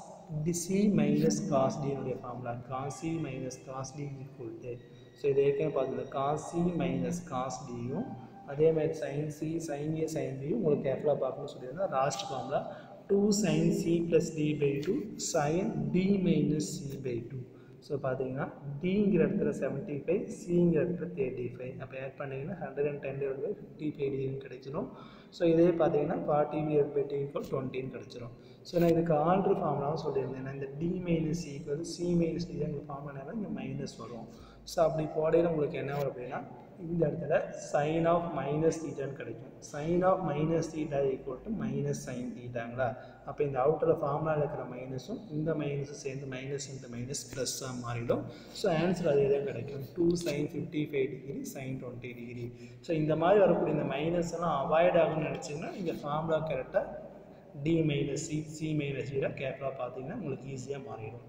C minus cos டினுடைய formula cos C minus cos D equal to so இது ஏற்கனவே பார்த்துக்கலாம் cos C minus cos டியும் அதே மாதிரி sine C sine A sign டியும் உங்களுக்கு கேர்ஃபுல்லாக பார்க்கணும்னு சொல்லியிருந்தா last formula two sign C plus D by two sign D minus C by two so பார்த்தீங்கன்னா டிங்கிற இடத்துல செவன்ட்டி ஃபைவ் சிங்கிற இடத்துல தேர்ட்டி ஃபைவ் அப்போ ஆட் பண்ணிங்கன்னா hundred and ten divide by fifty five டிகிரின்னு கிடைச்சிரும். ஸோ இதே பார்த்தீங்கன்னா forty divide by D equal டுவெண்ட்டின்னு கிடைச்சிரும். ஸோ நான் இதுக்கு ஆல்ட்ரு ஃபார்முலாவும் சொல்லியிருந்தேன். இந்த D minus equal C minus D தான் ஃபார்முலா இங்கே மைனஸ் வரும். ஸோ அப்படி போடையில் உங்களுக்கு என்ன வரும் அப்படின்னா இந்த இடத்துல சைன் ஆஃப் மைனஸ் தீட்டான்னு கிடைக்கும். Sine of minus theta equal to minus sine தீட்டாங்களா. அப்போ இந்த அவுட்டரில் ஃபார்முலாவில் இருக்கிற மைனஸும் இந்த மைனஸும் சேர்ந்து மைனஸ் இந்த மைனஸ் ப்ளஸ்ஸாக மாறிடும். ஸோ ஆன்சர் அதே தான் கிடைக்கும். Two sine fifty five degree sine twenty degree. So இந்த மாதிரி வரக்கூடிய இந்த மைனஸ் எல்லாம் அவாய்ட் ஆகும்னு நினச்சிங்கன்னா நீங்கள் ஃபார்முலா கரெக்டாக D minus C C minus zero கேப்லாம் பார்த்தீங்கன்னா உங்களுக்கு ஈஸியாக மாறிடும்.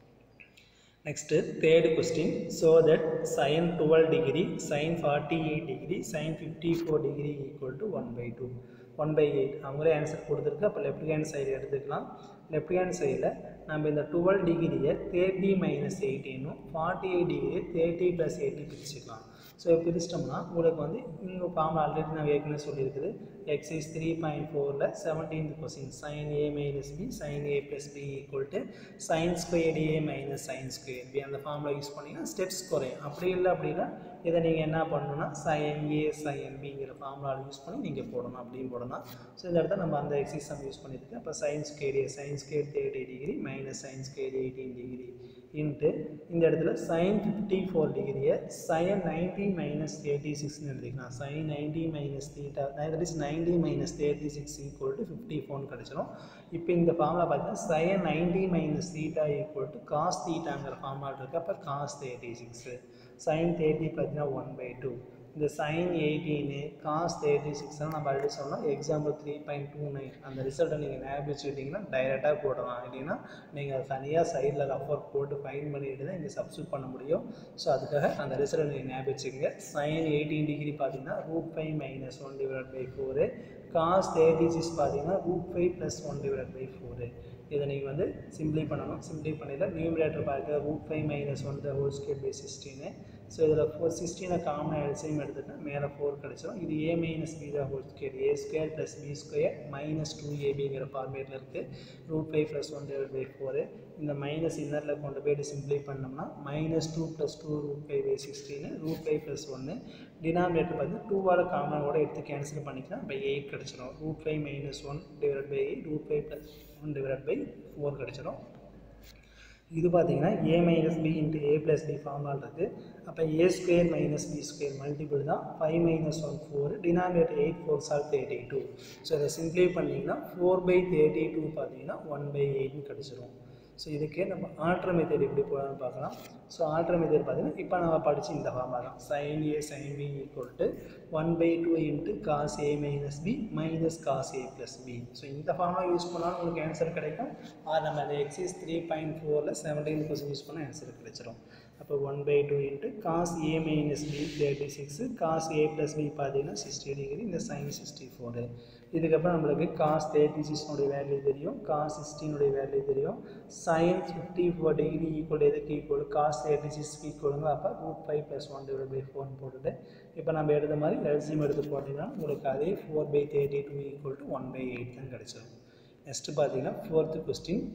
Next, third question. So that sin twelve degree, sin forty-eight degree, sin fifty-four degree equal to one by two. one by eight. அவங்களே ஆன்சர் கொடுத்துருக்கு. அப்போ லெஃப்ட் ஹேண்ட் சைடு எடுத்துக்கலாம். Left hand சைடில் நம்ம இந்த டுவெல் டிகிரியை தேர்ட்டி மைனஸ் எயிட்டீனும் forty eight டிகிரியை தேர்ட்டி ப்ளஸ் எயிட்டி பிரிச்சுக்கலாம். ஸோ பிரிச்சிட்டோம்னா உங்களுக்கு வந்து இங்கே ஃபார்ம் ஆல்ரெடி நான் ஏற்கனவே சொல்லியிருக்குது. எக்ஸைஸ் த்ரீ பாயிண்ட் ஃபோரில் seventeenth question sine A minus B sine A plus B equal to sine square A minus sign square B அந்த ஃபார்முலா யூஸ் பண்ணிங்கன்னா ஸ்டெப்ஸ் குறையும். அப்படி இல்லை அப்படின்னா இதை நீங்கள் என்ன பண்ணணும்னா சைன் ஏ சைன் பிங்கிற ஃபார்முலா யூஸ் பண்ணி நீங்கள் போடணும் அப்படின்னு போடணும். ஸோ இந்த இடத்துல நம்ம அந்த எக்ஸைஸ் நம்ம யூஸ் பண்ணியிருக்கோம். அப்போ sine square A sine square thirty degree minus sign square eighteen degree into இந்த இடத்துல சைன் ஃபிஃப்டி ஃபோர் டிகிரியை சைன் நைன்டி மைனஸ் தேர்ட்டி சிக்ஸ்னு எழுதிக்கலாம். Sine ninety minus theta that is ninety minus thirty six equal to fifty ஃபோர்னு கிடச்சிடும். இப்போ இந்த formula பார்த்தீங்கன்னா sine ninety minus theta equal to cos தீட்டாங்கிற ஃபார்முலா இருக்குது. அப்போ cos thirty six sine thirty பார்த்தீங்கன்னா ஒன் பை டூ இந்த சைன் எயிட்டீனு காஸ் தேர்ட்டி சிக்ஸ்னால் நம்ம ஆல்ரெடி சொன்னோம் example three point two nine அந்த ரிசல்ட்டை நீங்கள் ஞாபகம் வச்சுக்கிட்டிங்கன்னா டைரெக்டாக போடலாம். இல்லைன்னா நீங்கள் அதை தனியாக சைடில் ரஃபர் போட்டு ஃபைன் பண்ணிட்டு தான் இங்கே சப்ஸ்டியூட் பண்ண முடியும். ஸோ அதுக்காக அந்த ரிசல்ட்டை நீங்கள் ஞாபகம் வச்சுக்கோங்க. சைன் எயிட்டீன் டிகிரி பார்த்தீங்கன்னா root five minus one divide by four cos thirty six பார்த்தீங்கன்னா root five plus one divide by four. இதை நீங்கள் வந்து சிம்பிளை பண்ணணும். சிம்பிளை பண்ணியில் நியூமரேட்டர் பார்க்க root five minus one the whole square by sixteen. So இதில் ஃபோர் சிக்ஸ்டீனை காமன் எல்சிஎம் எடுத்துகிட்டா மேலே ஃபோர் கிடச்சிடும். இது A minus B the whole square A square plus B square minus two ஏபிங்கிற ஃபார்மேட்டில் இருக்குது. Root five plus one divide by four இந்த மைனஸ் இன்னரில் கொண்டு போய்ட்டு சிம்பிளை பண்ணோம்னா minus two plus two root five by sixteen root five plus ஒன்று denominator பார்த்தீங்கன்னா டூவோட காமனோட எடுத்து கேன்சல் பண்ணிக்கலாம். பை எயிட் கிடச்சிடும். Root five minus one divide by eight root five plus one divide by four கிடச்சிடும். இது பார்த்தீங்கன்னா A minus B into A plus B formula இருக்குது. அப்போ A square minus B square multiple தான் five minus one four denominator eight four sir thirty two. So இதை simplify பண்ணிங்கன்னா four by thirty two பார்த்தீங்கன்னா one by எயிட்னு கிடச்சிரும். So இதுக்கே நம்ம ஆல்ட்ரு மெத்தட் எப்படி போகலான்னு பார்க்கலாம். ஸோ ஆல்ட்ரு மெத்தட் பார்த்தீங்கன்னா இப்போ நம்ம படித்து இந்த ஃபார்முலா தான் sine A sine B equal to one by two into cos A minus B minus cos A plus B. So இந்த ஃபார்முலா யூஸ் பண்ணாலும் உங்களுக்கு ஆன்சர் கிடைக்கும். ஆர் நம்ம அந்த எக்ஸைஸ் த்ரீ பாயிண்ட் ஃபோரில் செவன்டீன் கொஸ்டின் யூஸ் பண்ணால் answer கிடைச்சிடும். அப்போ one by two into cos A minus B thirty six cos A plus B பார்த்தீங்கன்னா சிக்ஸ்டி டிகிரி இந்த சைன் சிக்ஸ்டி ஃபோரு. இதுக்கப்புறம் நம்மளுக்கு காஸ் தேர்ட்டி சிக்ஸ்னுடைய வேல்யூ தெரியும் காஸ் சிக்ஸ்டீனுடைய வேல்யூ தெரியும். Sine fifty four degree equal எதுக்கு ஈக்குவல் காஸ் தேர்ட்டி சிக்ஸ் ஈக்குவலுங்க. அப்போ root five plus one divide by ஃபோர்னு போட்டுட்டு இப்போ நம்ம எடுத்த மாதிரி எல்சிஎம் எடுத்து போட்டிங்கன்னா உங்களுக்கு அதே four by thirty two equal to one by eight தான் கிடச்சிடும். நெக்ஸ்ட்டு பார்த்தீங்கன்னா fourth question.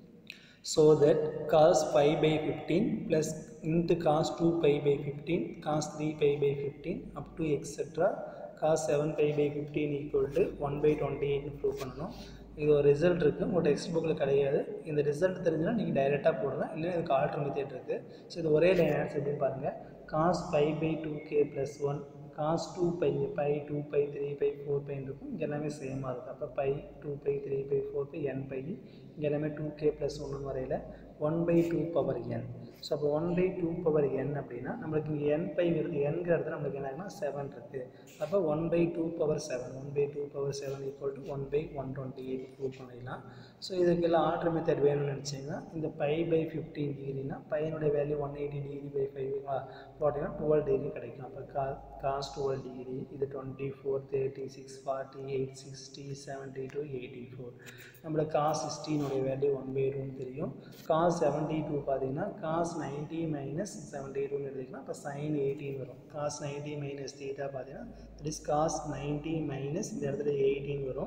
So that cos pi by fifteen plus into cos two pi by fifteen cos three pi by fifteen up to etc cos seven pi by fifteen equal to one by twenty-eight prove பண்ணணும். இது ஒரு result இருக்குது உங்கள் text புக்கில் கிடையாது. இந்த result தெரிஞ்சுன்னா நீங்கள் டைரெக்டாக போடலாம். இல்லைன்னா இதுக்கு ஆல்டர் மெத்தட் இருக்குது. ஸோ இது ஒரே லைன் ஆன்சர் எப்படின்னு பாருங்கள். cos pi by two K plus one cos two pi pi two pi three pi four pi இருக்கும். இங்கே எல்லாமே சேமாக இருக்குது. அப்போ pi two pi three pi four pi n pi இங்கே எல்லாமே டூ கே ப்ளஸ் ஒன்று வரையில் one by two power N. So அப்போ one by two power N அப்படின்னா நம்மளுக்கு இங்கே என் பைங்கிறது என்கிற இடத்துல நம்மளுக்கு என்னன்னா செவன் இருக்குது. அப்போ one by two power seven one by two power seven equal to one by one twenty eight prove பண்ணிடலாம். ஸோ இதுக்கெல்லாம் ஆல்டர் மெத்தட் வேணும்னு நினச்சிங்கன்னா இந்த பை பை ஃபிஃப்டீன் டிகிரினா பையனுடைய value one eighty degree by ஃபைவ்ங்களா போட்டிங்கன்னா டுவெல் டிகிரி கிடைக்கும். அப்போ கா காஸ் டுவெல் டிகிரி இது twenty four thirty six forty eight sixty seventy two eighty four. நம்மளுக்கு காஸ் சிக்ஸ்டீனுடைய வேல்யூ ஒன் பை டூன்னு தெரியும். காஸ் செவன்ட்டி டூ பார்த்தீங்கன்னா காஸ் நைன்ட்டி மைனஸ் செவன்ட்டி டூன்னு எழுதிக்கலாம். அப்போ சைன் எயிட்டீன் வரும். காஸ் நைன்ட்டி மைனஸ் தீட்டா பார்த்தீங்கன்னா that is cos ninety minus இந்த இடத்துல எயிட்டீன் வரும்.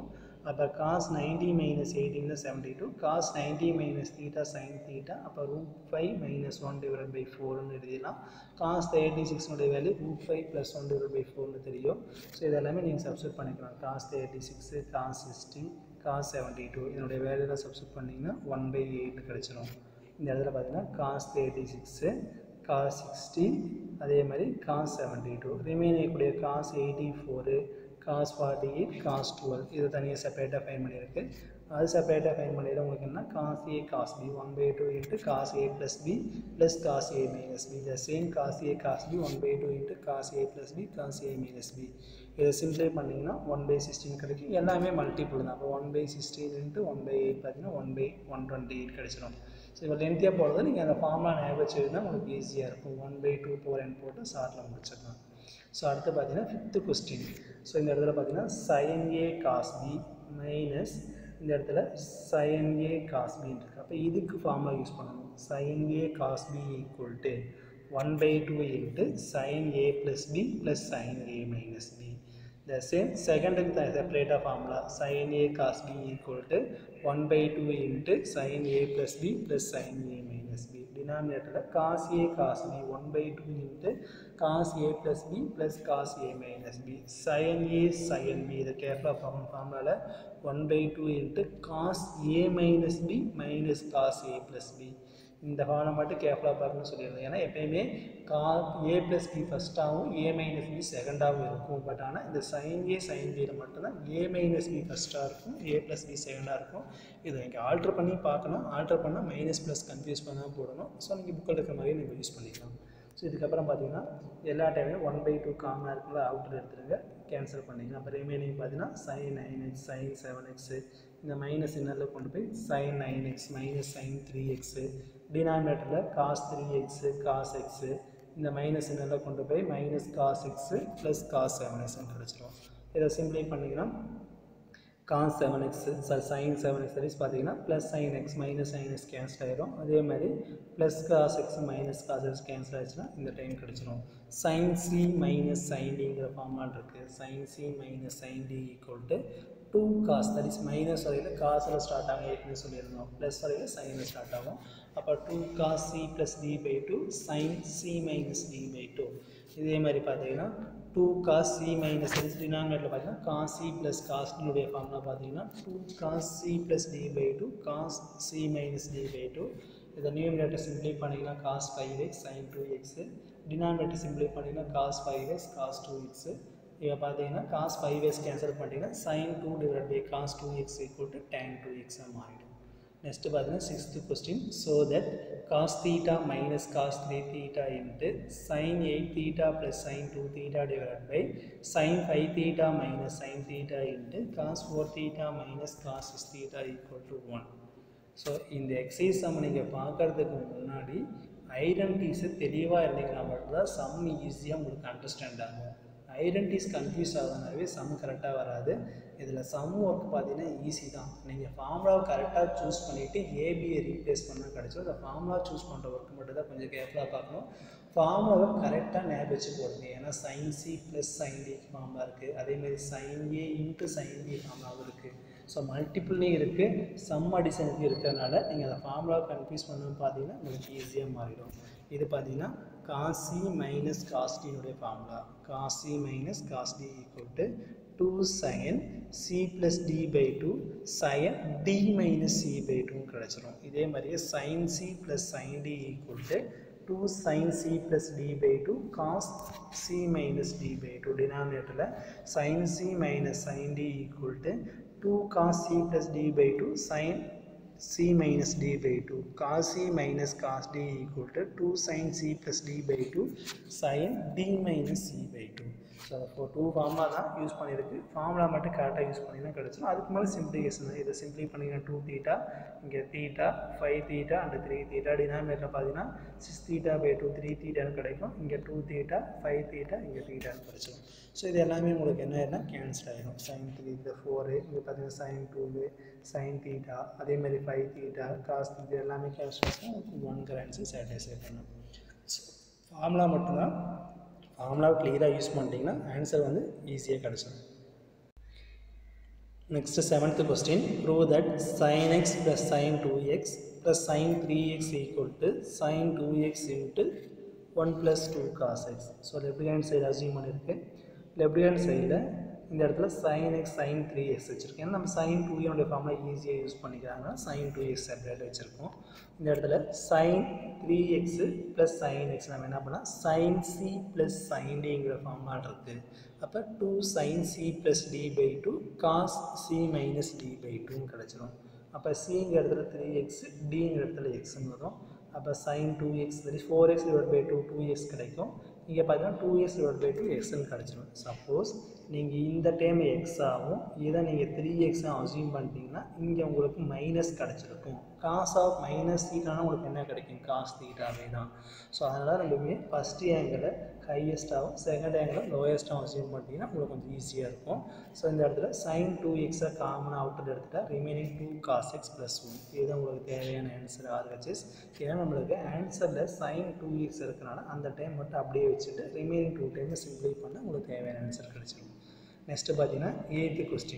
அப்போ காஸ் நைன்டி மைனஸ் எயிட்டின்னா seventy two, cos ninety minus theta sine theta, அப்போ root five minus one divide by ஃபோர்னு எழுதிடலாம். காஸ் தேர்ட்டி சிக்ஸ்னுடைய value root five plus one divide by ஃபோர்னு தெரியும். ஸோ இதெல்லாமே நீங்கள் சப்ஸ்டியூட் பண்ணிக்கலாம். Cos thirty six, cos sixty, cos seventy two இதனுடைய வேல்யூலாம் சப்ஸ்டியூட் பண்ணிங்கன்னா ஒன் பை எயிட் கிடச்சிரும். இந்த இடத்துல பார்த்தீங்கன்னா cos thirty six, cos sixty, அதே மாதிரி காஸ் செவன்ட்டி டூ, ரிமைனிங் கூடிய cos eighty four, cos forty eight, cos twelve இது தனியாக செப்பரேட்டாக ஃபைன் பண்ணியிருக்கு. அது செப்பரேட்டாக ஃபைன் பண்ணிவிட உங்களுக்கு என்ன cos A cos B one by two into cos A plus B plus cos A minus B the same cos A cos B one by two into cos A plus B cos A minus B. இதை simplify பண்ணிங்கன்னா one by sixteen கிடைக்கும். எல்லாமே multiple தான். அப்போ one by sixteen into one by eight பார்த்தீங்கன்னா one by one twenty eight கிடச்சிடும். So இப்போ லென்த்தியாக போடுறது நீங்கள் அந்த ஃபார்முலா ஞாபகம் வச்சுருந்தா உங்களுக்கு ஈஸியாக இருக்கும். One by two four N போட்டு ஷார்ட்டில் முடிச்சிடலாம். ஸோ அடுத்து பார்த்தீங்கன்னா ஃபிஃப்த்து கொஸ்டின். ஸோ இந்த இடத்துல பார்த்தீங்கன்னா sine A cos B minus இந்த இடத்துல சைன் ஏ காஸ் பின்னு இருக்குது. அப்போ இதுக்கு ஃபார்முலா யூஸ் பண்ணணும். Sine A cos B equal to one by two into sine A plus B plus sine A minus B. The same second separate formula sin a cos b equal to one by two into sin a plus b plus sin a minus b. Denominator cos a cos b one by two into cos a plus b plus cos a minus b. Sin a sin b the careful formula one by two into cos a minus b minus cos a plus b. இந்த formula மட்டும் கேர்ஃபுல்லாக பார்க்கணும்னு சொல்லியிருந்தேன். ஏன்னா எப்பயுமே கா A plus B ஃபஸ்ட்டாகவும் A minus B செகண்டாகவும் இருக்கும். பட் ஆனால் இந்த சைன் ஏ சைன் பியில் மட்டும்தான் ஏ மைனஸ் பி ஃபஸ்ட்டாக இருக்கும், ஏ ப்ளஸ் பி செகண்டாக இருக்கும். இதை நீங்கள் ஆல்ட்ரு பண்ணி பார்க்கணும். ஆல்ட்ரு பண்ணால் மைனஸ் ப்ளஸ் கன்ஃபியூஸ் பண்ணால் போடணும். ஸோ நீங்கள் புக்கில் இருக்கிற மாதிரி நீங்கள் யூஸ் பண்ணிக்கலாம். ஸோ இதுக்கப்புறம் பார்த்தீங்கன்னா எல்லா டைம்லையும் ஒன் பை டூ காமனாக இருக்குல்ல அவுட்டர் எடுத்துருங்க, கேன்சல் பண்ணிக்கலாம். அப்போ ரிமைனிங் பார்த்தீங்கன்னா sine nine X sine seven X இந்த மைனஸ் இன்னரில் கொண்டு போய் sine nine X minus sine three X டினாமினேட்டரில் cos three X cos X இந்த மைனஸ் இன்னரில் கொண்டு போய் minus cos X plus cos seven எக்ஸ்ன்னு கிடச்சிரும். இதை சிம்பிளை பண்ணிங்கன்னா cos seven X sir sine seven X சர்வீஸ் பார்த்தீங்கன்னா plus sine X minus sine X cancel ஆகிடும். அதே மாதிரி plus cos X minus cos X cancel ஆகிடுச்சுன்னா இந்த டைம் கிடச்சிரும். சைன் சி மைனஸ் சைன் டிங்கிற ஃபார்மால் இருக்குது. Sine C minus sine D equal to two cos that is minus வரையில் காசில் ஸ்டார்ட் ஆகும் ஏற்கனவே சொல்லியிருந்தோம். ப்ளஸ் வரையில் சைனில் ஸ்டார்ட் ஆகும். அப்போ two cos C plus D by two sign C minus D by two. இதே மாதிரி பார்த்தீங்கன்னா டூ காஸ் சி மைனஸ் டினாமினேட்டரில் பார்த்தீங்கன்னா காஸ் சி ப்ளஸ் காஸ்டினுடைய ஃபார்முலா பார்த்தீங்கன்னா two cos C plus D by two cos C minus D by two. இதை numerator simplify பண்ணிங்கன்னா cos five X sine two X denominator simplify பண்ணிங்கன்னா cos five X cos two X. இப்போ பார்த்தீங்கன்னா cos five X cancel பண்ணிட்டீங்கன்னா sine two divide by cos two X equal to tan two எக்ஸாக மாறிடும். Next பார்த்தீங்கன்னா sixth question. So that cos theta minus cos three theta into sine eight theta plus sine two theta divide by sine five theta minus sine theta into cos four theta minus cos six theta equal to one. So இந்த exercise sum நீங்கள் பார்க்குறதுக்கு முன்னாடி ஐடென்டிஸை தெளிவாக இருந்தீங்கன்னா மட்டும்தான் some ஈஸியாக உங்களுக்கு understand ஆகும். ஐடென்டிஸ் கன்ஃபியூஸ் ஆகுதுனாவே சம் கரெக்டாக வராது. இதில் சம் ஒர்க் பார்த்தீங்கன்னா ஈஸி தான். நீங்கள் ஃபார்முலாவை கரெக்டாக சூஸ் பண்ணிவிட்டு ஏபியை ரீப்ளேஸ் பண்ணால் கிடச்சிடும். இந்த ஃபார்முலா சூஸ் பண்ணுற ஒர்க் மட்டும் தான் கொஞ்சம் கேர்ஃபுல்லாக பார்க்கணும். ஃபார்முலாவை கரெக்டாக ஞாபகம் வச்சு போடுங்க. ஏன்னா sine C plus sign D formula இருக்குது, அதேமாதிரி sine A into sine D ஃபார்முலாவும் இருக்குது. ஸோ மல்டிப்புள்லேயும் இருக்குது, சம் அடிஷனுக்கு இருக்கிறதுனால நீங்கள் அந்த ஃபார்முலா கன்ஃபியூஸ் பண்ணணும்னு பார்த்தீங்கன்னா உங்களுக்கு ஈஸியாக மாறிடும். இது பார்த்தீங்கன்னா காஸ் சி மைனஸ் காஸ் டினுடைய formula. Cos C minus cos D equal to two sign C plus D by two sign D minus C by டூன்னு கிடச்சிரும். இதே மாதிரியே sine C plus sign D equal to two sin c plus d by two cos c minus d by two. Denominator sin c minus sin d equal to two cos c plus d by two sin c minus d by two. Cos c minus cos d equal to two sin c plus d by two sin d minus c by two. So இப்போ two formula தான் use பண்ணியிருக்கு. Formula மட்டும் கரெக்டாக use பண்ணிங்கன்னா கிடச்சிடும். அதுக்கு மேலே simplification தான். இதை சிம்பிளி பண்ணிங்கன்னா டூ தீட்டா இங்கே theta five theta and three theta. Denominator பார்த்தீங்கன்னா six theta by two three தீட்டான்னு கிடைக்கும். இங்கே டூ தீட்டா ஃபைவ் தீட்டா இங்கே தீட்டான்னு கிடச்சிடும். ஸோ இது எல்லாமே உங்களுக்கு என்ன ஆயிருன்னா கேன்சல் ஆகிடும். சைன் த்ரீ இந்த ஃபோரு இங்கே பார்த்தீங்கன்னா சைன் டூவு சைன் தீட்டா அதேமாதிரி ஃபைவ் தீட்டா காஸ் தீட்டா எல்லாமே கேன்சல் ஆகும். ஒன் கரன்சி சாட்டிஸ்ஃபை பண்ணும். ஸோ ஃபார்முலா மட்டும்தான். ஃபார்முலாவை கிளியராக யூஸ் பண்ணிட்டீங்கன்னா ஆன்சர் வந்து ஈஸியாக கிடச்சிடும். Next seventh question, prove that sin x plus sin two x plus sin three x equal to sin two x into one plus two cos x. So left hand side assume பண்ணிருக்கு. Left hand side இந்த இடத்துல sin x sin three x வச்சிருக்கேன். நம்ம sin two யோட formula ஈஸியா use பண்ணிக்கலாம்னா sin two x separate வச்சிருக்கோம். இந்த இடத்துல sin three x plus sin x நம்ம என்ன பண்ணா sin c plus sin d ங்கற ஃபார்முலா இருக்கு. அப்ப two sin c plus d by two cos c minus d by two ன்னு கிடைச்சிரும். அப்ப c ங்கற இடத்துல three x, d ங்கற இடத்துல x ன்னு வரும். அப்ப sin two x that is four x divided by two two x கிடைக்கும். இங்க பாத்தீங்கன்னா two x divided by two x ன்னு கிடைச்சிரும். சப்போஸ் நீங்க இந்த டேர்ம் x ஆகும், இத நீங்க three x ஆ அஸ்யூம் பண்ணிட்டீங்கன்னா இங்க உங்களுக்கு மைனஸ் கிடைச்சிருக்கும். cos of minus theta னா உங்களுக்கு என்ன கிடைக்கும்? cos theta வே தான். சோ அதனால நம்ம ஃபர்ஸ்ட் ஆங்கிளை ஹையஸ்ட் ஆகும், செகண்ட் ஆங்கிளை லோயஸ்ட் ஆகும் அஸ்யூம் பண்ணிட்டீங்கன்னா உங்களுக்கு கொஞ்சம் ஈஸியா இருக்கும். சோ இந்த இடத்துல sin two x ஆ காமனா அவுட்டர் எடுத்துட்டா remaining two cos x plus one. இதுதான் உங்களுக்கு தேவையான ஆன்சர் R H S. ஏன்னா நம்மளுக்கு ஆன்சர்ல sin two x இருக்கனால அந்த டைம் மட்டும் அப்படியே வச்சிட்டு ரிமைனிங் two டைம் சிம்ப்ளை பண்ணா உங்களுக்கு தேவையான ஆன்சர் கிடைச்சிரும். நெக்ஸ்ட் பாத்தீங்கன்னா eighth question.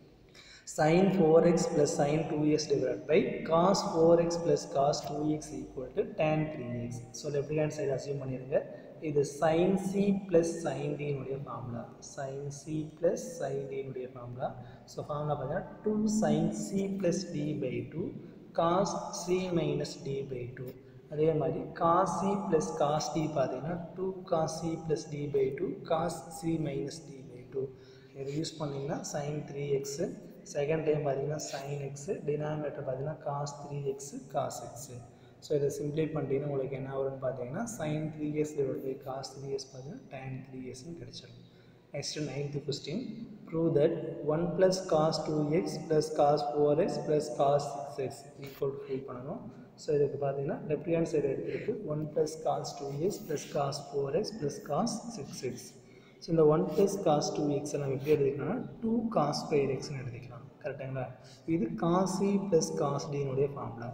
Sin four x plus sin two x divided by cos four x plus cos two x equal to tan three x. So left hand side assume பண்ணிருங்க. இது sin c plus sin d உடைய formula. sin c plus sin d உடைய formula. So formula பாத்தீங்கன்னா two sin c plus d by two cos c minus d by two. அதே மாதிரி cos c plus cos d பாத்தீங்கன்னா two cos c plus d by two cos c minus d by two. இதை use பண்ணீங்கன்னா sin three x, second time பாத்தீங்கன்னா sin x, denominator பாத்தீங்கன்னா cos three x cos x. So இதை simplify பண்ணிட்டீங்கன்னா உங்களுக்கு என்ன வரும்னு பார்த்தீங்கன்னா sin three x divided by cos three x பார்த்தீங்கன்னா tan three x ன்னு கிடைச்சிடும். Next ninth question, prove that one plus cos two x plus cos four x plus cos six x equal to prove பண்ணணும். So இதுக்கு பார்த்தீங்கன்னா left hand side எடுத்துருக்கு one plus cos two x plus cos four x plus cos six x. So இந்த one plus cos two x நம்ம எப்படி எடுத்துக்கலாம்னா two cos square x ன்னு எடுத்துக்கலாம். கரெக்டுங்களா? இது cos c plus cos d னுடைய formula.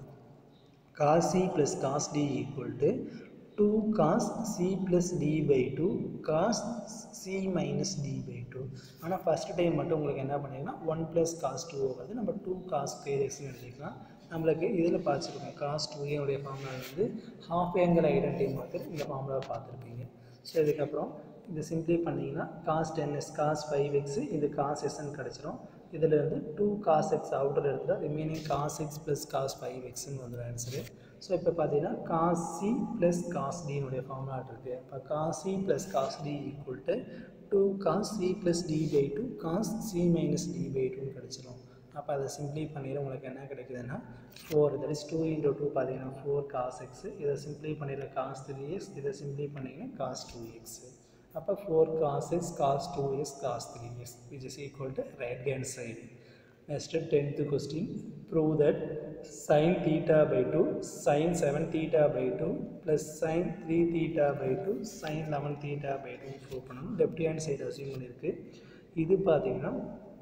cos c plus cos d equal to two cos c plus d by two cos c minus d by two. ஆனால் first time மட்டும் உங்களுக்கு என்ன பண்ணிங்கன்னா one plus cos two வந்து நம்ம two cos square x ன்னு எடுத்துக்கலாம். நம்மளுக்கு இதில் பார்த்துருக்கோம் cos two உடைய ஃபார்முலா வந்து half angle identity மாதிரி இந்த ஃபார்முலா பார்த்துருப்பீங்க. ஸோ இதுக்கப்புறம் இதை சிம்ப்ளை பண்ணிங்கன்னா cos ten s cos five x இது cos s ன்னு கிடச்சிரும். இதில் இருந்து two cos x அவுட்டர் எடுத்துட்டா remaining cos x plus cos five x ன்னு வந்துடும் ஆன்சரு. ஸோ இப்போ பார்த்தீங்கன்னா cos c plus cos d னுடைய ஃபார்முலா இருக்குது. இப்போ cos c plus cos d equal to two cos c plus d by two cos c minus d by two ன்னு கிடச்சிரும். அப்போ அதை சிம்ப்ளை பண்ணிடுற உங்களுக்கு என்ன கிடைக்குதுன்னா four, that is two into two பார்த்தீங்கன்னா four cos x, இதை சிம்ப்ளை பண்ணிடுற cos three x, இதை சிம்ப்ளை பண்ணிங்கன்னா cos two x. அப்போ four cos x cos two x cos three x which is equal to right hand side. Next tenth question, prove that sin theta by two sin seven theta by two plus sin three theta by two sin eleven theta by two prove பண்ணணும். Left hand side assume பண்ணிருக்கு. இது பார்த்தீங்கன்னா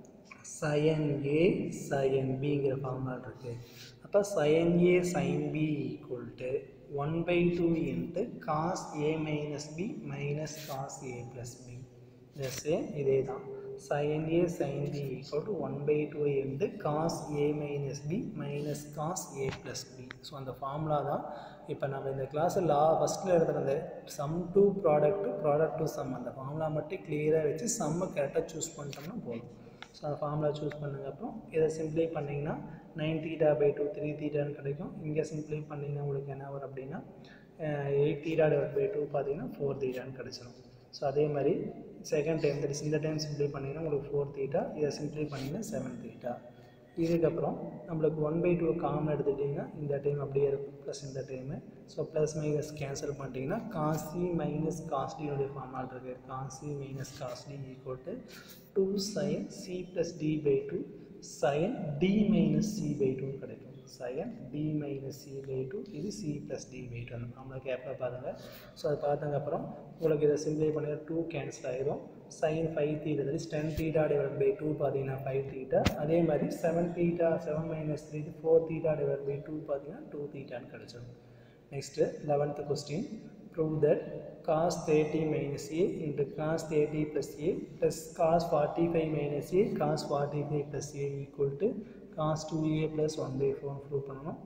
sin a sin b ங்கிற formula இருக்கு. அப்போ sin a sin b equal to one by two into cos a minus b minus cos a plus b. The same இதே தான் sin a sin b equal to one by two into cos a minus b minus cos a plus b. So அந்த formula தான் இப்போ நம்ம இந்த கிளாஸில் லா ஃபஸ்ட்டில் எடுத்துகிற அந்த sum to product product to sum அந்த ஃபார்முலா மட்டும் கிளியராக வச்சு சம்மை கரெக்டாக சூஸ் பண்ணிட்டோம்னா போதும். ஸோ அந்த ஃபார்முலா சூஸ் பண்ணுங்கப்போ இதை சிம்ப்ளை பண்ணிங்கன்னா nine theta by two three தீட்டான்னு கிடைக்கும். இங்கே சிம்ப்ளை பண்ணிங்கன்னா உங்களுக்கு என்ன வரும் அப்படின்னா eight theta divide by two பார்த்தீங்கன்னா ஃபோர் தீட்டான்னு கிடச்சிடும். ஸோ அதே மாதிரி செகண்ட் டைம் தட் இஸ் இந்த டைம் சிம்ப்ளை பண்ணிங்கன்னா உங்களுக்கு ஃபோர் தீட்டா, இதை சிம்ப்ளை பண்ணிங்கன்னா செவன் தீட்டா. இதுக்கப்புறம் நம்மளுக்கு ஒன் பை டூ காமன் எடுத்துட்டிங்கன்னா இந்த டைம் அப்படியே இருக்கும் ப்ளஸ் இந்த time. So plus minus cancel பண்ணிட்டீங்கன்னா காஸ் சி மைனஸ் காஸ் டினுடைய ஃபார்முலா இருக்குது. Cos C minus cos D equal to two sign C plus D by two sign D minus C by டூன்னு கிடைக்கும். Sin D minus C by two இது C plus D by two அந்த formula கேப்பில் பாருங்கள். So அதை பார்த்ததுக்கப்புறம் உங்களுக்கு இதை சிம்ப்ளை பண்ணி டூ கேன்சல் ஆகிடும். sin five theta that is ten theta divided by two பார்த்தீங்கன்னா five theta. அதே மாதிரி seven theta seven minus three four theta divided by two பார்த்தீங்கன்னா two theta ன்னு கிடைச்சிடும். Next eleventh question, prove that cos thirty minus a into cos thirty plus a plus cos forty-five minus a cos forty-five plus a equal to cos two a plus one by four prove பண்ணணும்.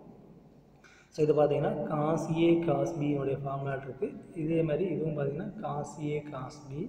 So இது பார்த்தீங்கன்னா cos a cos b உடைய formula இருக்குது. இதே மாதிரி இதுவும் பார்த்தீங்கன்னா cos a cos b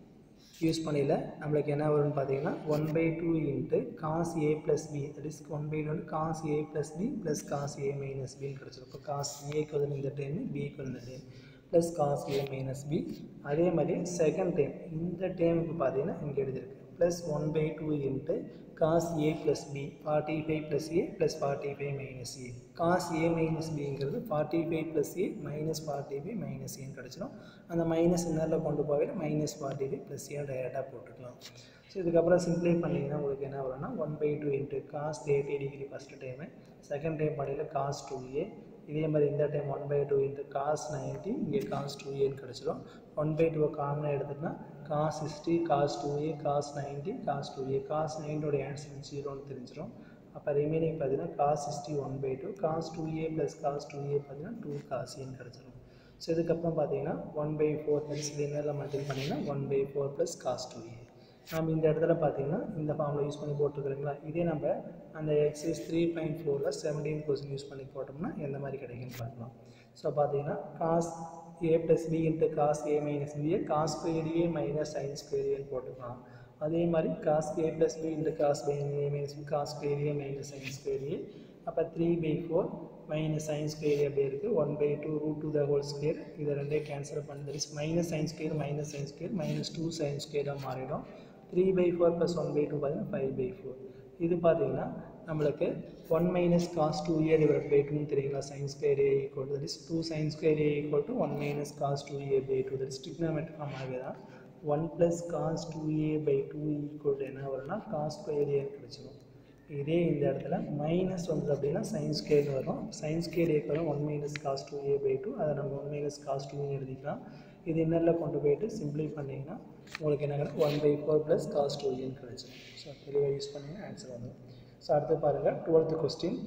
use பண்ணல நம்மளுக்கு என்ன வரும்னு பார்த்தீங்கன்னா one by two into cos A plus B that is one by two cos A plus B plus cos A minus பின்னு கிடச்சிடும். இப்போ காஸ் ஏக்கு வந்து இந்த டைம் பிக்கு வந்து இந்த time plus cos A minus B. அதே மாதிரி செகண்ட் டைம் இந்த டைமுக்கு பார்த்தீங்கன்னா இங்கே எழுதியிருக்கு plus one by two into cos A plus B forty five plus A plus forty five minus A. Cos A minus பிங்கிறது forty five plus A minus forty five minus ஏன்னு கிடச்சிடும். அந்த minus இன்னரில் கொண்டு போகவே minus forty five plus A டேரெக்டாக போட்டுக்கலாம். So இதுக்கப்புறம் சிம்ப்ளை பண்ணிங்கன்னா உங்களுக்கு என்ன வரும்னா one by two into cos thirty degree first time, second time பண்ணியில் காஸ் டூ ஏ. இதே மாதிரி இந்த time one by two into cos ninety இங்கே காஸ் டூ ஏன்னு கிடச்சிடும். ஒன் பை டூவை காமனாக எடுத்துகிட்டா cos sixty cos two A cos ninety cos two A. காஸ் நைன்டோடைய ஆன்சர் ஜீரோன்னு தெரிஞ்சிடும். அப்போ ரிமைனிங் பார்த்தீங்கன்னா cos sixty one by two cos two A plus cos two A பார்த்தீங்கன்னா டூ காஸ் ஏன்னு கிடச்சிடும். ஸோ இதுக்கப்புறம் பார்த்தீங்கன்னா ஒன் பை ஃபோர் ப்ளஸ் லினியரில் மல்டிபிள் பண்ணிங்கன்னா one by four plus cos two A. நம்ம இந்த இடத்துல பார்த்தீங்கன்னா இந்த ஃபார்மில் யூஸ் பண்ணி போட்டுருக்குறீங்களா, இதே நம்ம அந்த எக்ஸைஸ் த்ரீ பாயிண்ட் ஃபோரில் செவன்டீன் கொஸ்டின் யூஸ் பண்ணி போட்டோம்னா எந்த மாதிரி கிடைக்குன்னு பார்க்கலாம். ஸோ பார்த்தீங்கன்னா cos A plus B into cos A minus B A cos square A minus sign square ஏன்னு போட்டுக்கலாம். அதே மாதிரி cos A plus B into cos by A minus B cos square A minus sign square A. அப்போ three by four minus sign square அப்படியே இருக்குது. One by two root two the whole square இதை ரெண்டே cancel பண்ணுறது minus sign square minus sign square minus two sin ஸ்கொயராக மாறிடும். Three by four plus one by two பார்த்தீங்கன்னா five by four. இது பார்த்தீங்கன்னா நம்மளுக்கு one minus cos two A divide by டூன்னு தெரியுங்களா, sin square A equal that is two sign square A equal to one minus cos two A by two that is trigonometric ஃபார்மாகவே தான் one plus cos two A by two equal என்ன வரும்னா cos square ஏன்னு கிடச்சிடும். இதே இந்த இடத்துல minus வந்தது அப்படின்னா சைன் ஸ்கொயர் வரும். Sin square equal one minus cos two A by two அதை நம்ம ஒன் மைனஸ் காஸ் டூன்னு எழுதிக்கலாம். இது இன்னரில் கொண்டு போயிட்டு சிம்பிளை பண்ணிங்கன்னா உங்களுக்கு என்ன கிடைக்கும் one by four plus cos two ஏன்னு கிடச்சிடும். ஸோ தெளிவாக யூஸ் பண்ணிங்கன்னா ஆன்சர் வந்துடும். ஸோ அடுத்து பாருங்கள் twelfth question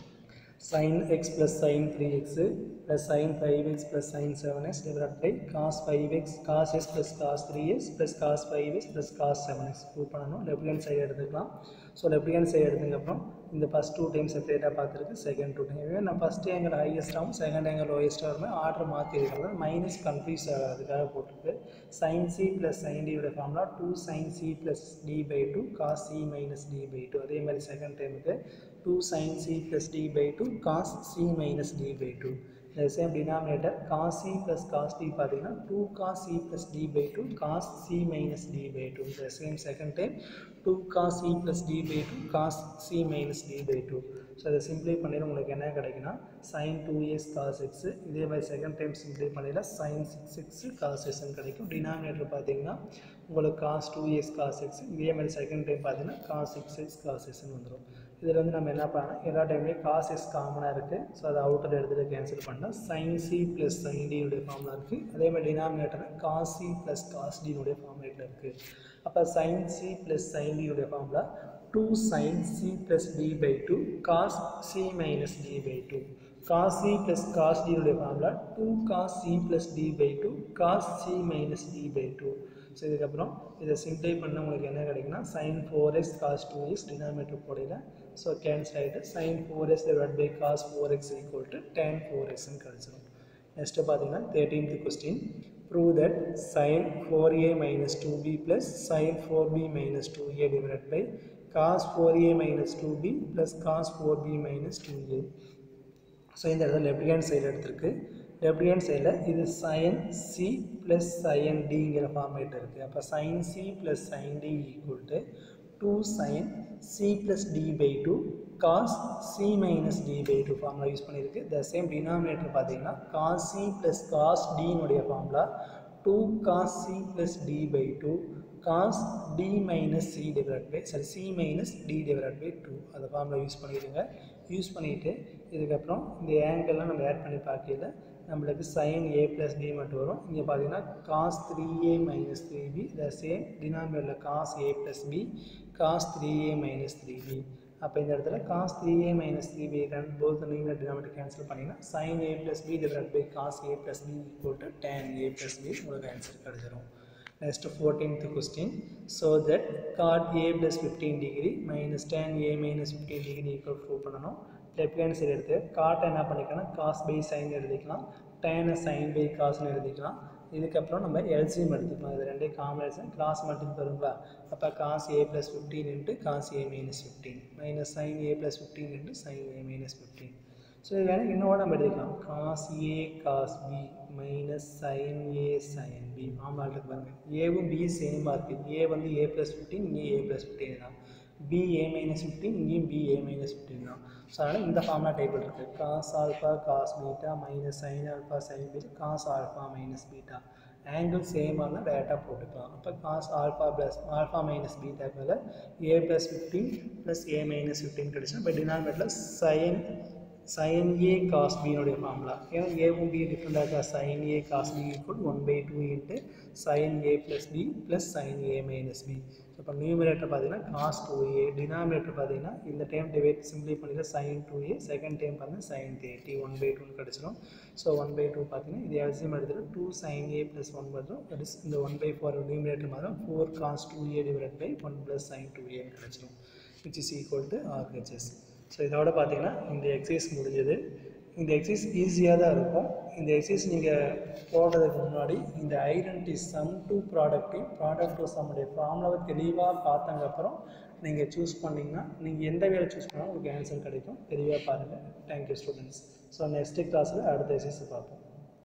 sin x plus sin three x plus sin five x plus sin seven x divided by cos five x cos s plus cos three x plus cos five x plus cos seven x prove பண்ணணும். Left hand side எடுத்துக்கலாம். So left hand side எடுத்ததுக்கப்புறம் இந்த first two time செப்பரேட்டாக பார்த்துருக்கு, second two time நான் first angle ஹையஸ்ட்டாகவும் second angle லோயஸ்ட்டாக இருந்தால் ஆர்டர் மாற்றி இருக்கிறது மைனஸ் கன்ஃபியூஸ் ஆகிறதுக்காக போட்டிருக்கு. சைன் சி ப்ளஸ் சைன் டியோட formula two sign C plus D by two cos C minus D by two. அதே மாதிரி செகண்ட் டைமுக்கு two sin c plus d by two cos c minus d by two. The same denominator cos c plus cos d பார்த்தீங்கன்னா two cos c plus d by two cos c minus d by two. The same second time two cos c plus d by two cos c minus d by two. So அதை simplify பண்ணிட உங்களுக்கு என்ன கிடைக்குன்னா sin two x cos x. இதே மாதிரி second time simplify பண்ணிட sin six x cos x கிடைக்கும். Denominator பார்த்தீங்கன்னா உங்களுக்கு cos two x cos x. இதே மாதிரி செகண்ட் டைம் பார்த்தீங்கன்னா cos six x cos x வந்துடும். இதில் வந்து நம்ம என்ன பண்ணலாம், எல்லா டைம்லேயும் காஸ் எஸ் காமனாக இருக்குது. ஸோ அதை அவுட்டர் எடுத்துகிட்டு கேன்சல் பண்ணால் சைன் சி ப்ளஸ் சைன் டினுடைய ஃபார்முலா இருக்குது. அதே மாதிரி denominator cos C plus cos டினுடைய ஃபார்முலேட்டில் இருக்குது. அப்போ சைன் சி ப்ளஸ் சைன் டினுடைய formula two sign C plus D by two cos C minus D by two. Cos C plus cos டினுடைய formula two cos C plus D by two cos C minus D by two. So இதுக்கப்புறம் இதை simplify பண்ண உங்களுக்கு என்ன கிடைக்குன்னா sin four X cos two x denominator போடையில் so cancel ஆகிட்டு sin four x divide by cos four x equal to tan four எக்ஸ்ன்னு கிடச்சிடும். நெக்ஸ்ட்டு பார்த்தீங்கன்னா thirteenth question prove that sin four A minus two B plus sin four B minus two A divide by cos four A minus two B plus cos four B minus two A. So இந்த இடத்துல left hand side எடுத்துருக்கு. Left hand சைடில் இது sign C plus sin டிங்கிற format இருக்குது. அப்போ sin C plus sign D equal to two sign C plus D by two cos C minus D by two formula use பண்ணியிருக்கு. The same denominator பார்த்தீங்கன்னா cos C plus cos டினுடைய formula two cos C plus D by two cos D minus C divide by sorry C minus D divide by two. அந்த formula use பண்ணிடுங்க. Use பண்ணிவிட்டு இதுக்கப்புறம் இந்த ஆங்கிள்லாம் நம்ம add பண்ணி பார்க்கல நம்மளுக்கு சைன் ஏ ப்ளஸ் டி மட்டும் வரும். இங்கே பார்த்தீங்கன்னா cos three A minus three B the same டினாமினேட்டரில் cos A plus B cos three A minus three B. அப்போ இந்த இடத்துல cos three a minus three b ரெண்டு both numerator denominator கேன்சல் பண்ணிங்கன்னா sin a plus b divided by cos a plus b equal to tan a plus b உங்களுக்கு answer கிடைச்சிரும். Next fourteenth question. So that cot a plus fifteen degree minus tan a minus fifteen degree equal prove பண்ணணும். Left hand side எடுத்து காட் என்ன பண்ணிக்கலாம் cos by sin எழுதிக்கலாம், tan sin by cos எழுதிக்கலாம். இதுக்கப்புறம் நம்ம எல்சிஎம் எடுத்துக்கலாம். இது ரெண்டே காம்பினேஷன் கிராஸ் மல்டிபிள் வருங்களா. அப்போ cos a plus fifteen into cos a minus fifteen minus sin a plus fifteen into sin a minus fifteen. So இது வேணும் இன்னொரு நம்ம எடுத்துக்கலாம் cos a cos b minus sin a sin b. Formula இருக்கு பாருங்கள், ஏவும் b சேமாக இருக்குது. ஏ வந்து a plus fifteen, இங்கே a plus fifteen தான். b a minus fifteen, இங்கேயும் b a minus fifteen தான். ஸோ அதனால் இந்த ஃபார்முலா டைப் இருக்குது cos alpha cos beta minus sin alpha sin beta cos alpha minus beta. Angle சேமாக இருந்தால் டேரெக்டாக போட்டுக்கலாம். அப்போ cos alpha plus alpha minus beta மேலே a plus fifteen plus a minus fifteen கிடைச்சா இப்போ டினாமினேட்டரில் sin sin a cos b னுடைய ஃபார்முலா. ஏன்னா ஏவும் b டிஃப்ரெண்டாக இருக்கா, sin a cos b equal one by two into sin a plus b plus sin a minus b. இப்போ numerator பார்த்தீங்கன்னா cos two a, டினாமினேட்டர் பார்த்தீங்கன்னா இந்த டைம் டிவைட் சிம்பிளை பண்ணிட்டு sin two a, second time பார்த்தீங்கன்னா sin thirty one by two கிடச்சிரும். ஸோ one by two பார்த்தீங்கன்னா இது எல்சிஎம் எடுத்துகிட்டு two sin a plus one வரும். தட் இஸ் இந்த ஒன் பை ஃபோர் நியூமரேட்டர் மாதிரி four cos two a divide by one plus sin two a கிடச்சிரும், which is equal to R H S. So இதோட பார்த்தீங்கன்னா இந்த exercise முடிஞ்சது. இந்த exercise ஈஸியாக தான் இருக்கும். இந்த எக்ஸசைஸ் நீங்கள் போடுறதுக்கு முன்னாடி இந்த ஐடென்டி சம் டு ப்ராடக்ட்டையும் ப்ராடக்ட் டு சம்முடைய ஃபார்முலாவை தெளிவாக பார்த்ததுக்கப்புறம் நீங்கள் சூஸ் பண்ணிங்கன்னா நீங்கள் எந்த வேலை சூஸ் பண்ணாலும் உங்களுக்கு ஆன்சர் கிடைக்கும். தெளிவாக பாருங்கள். Thank you students. ஸோ நெக்ஸ்ட் கிளாஸில் அடுத்த எக்ஸசைஸ் பார்ப்போம்.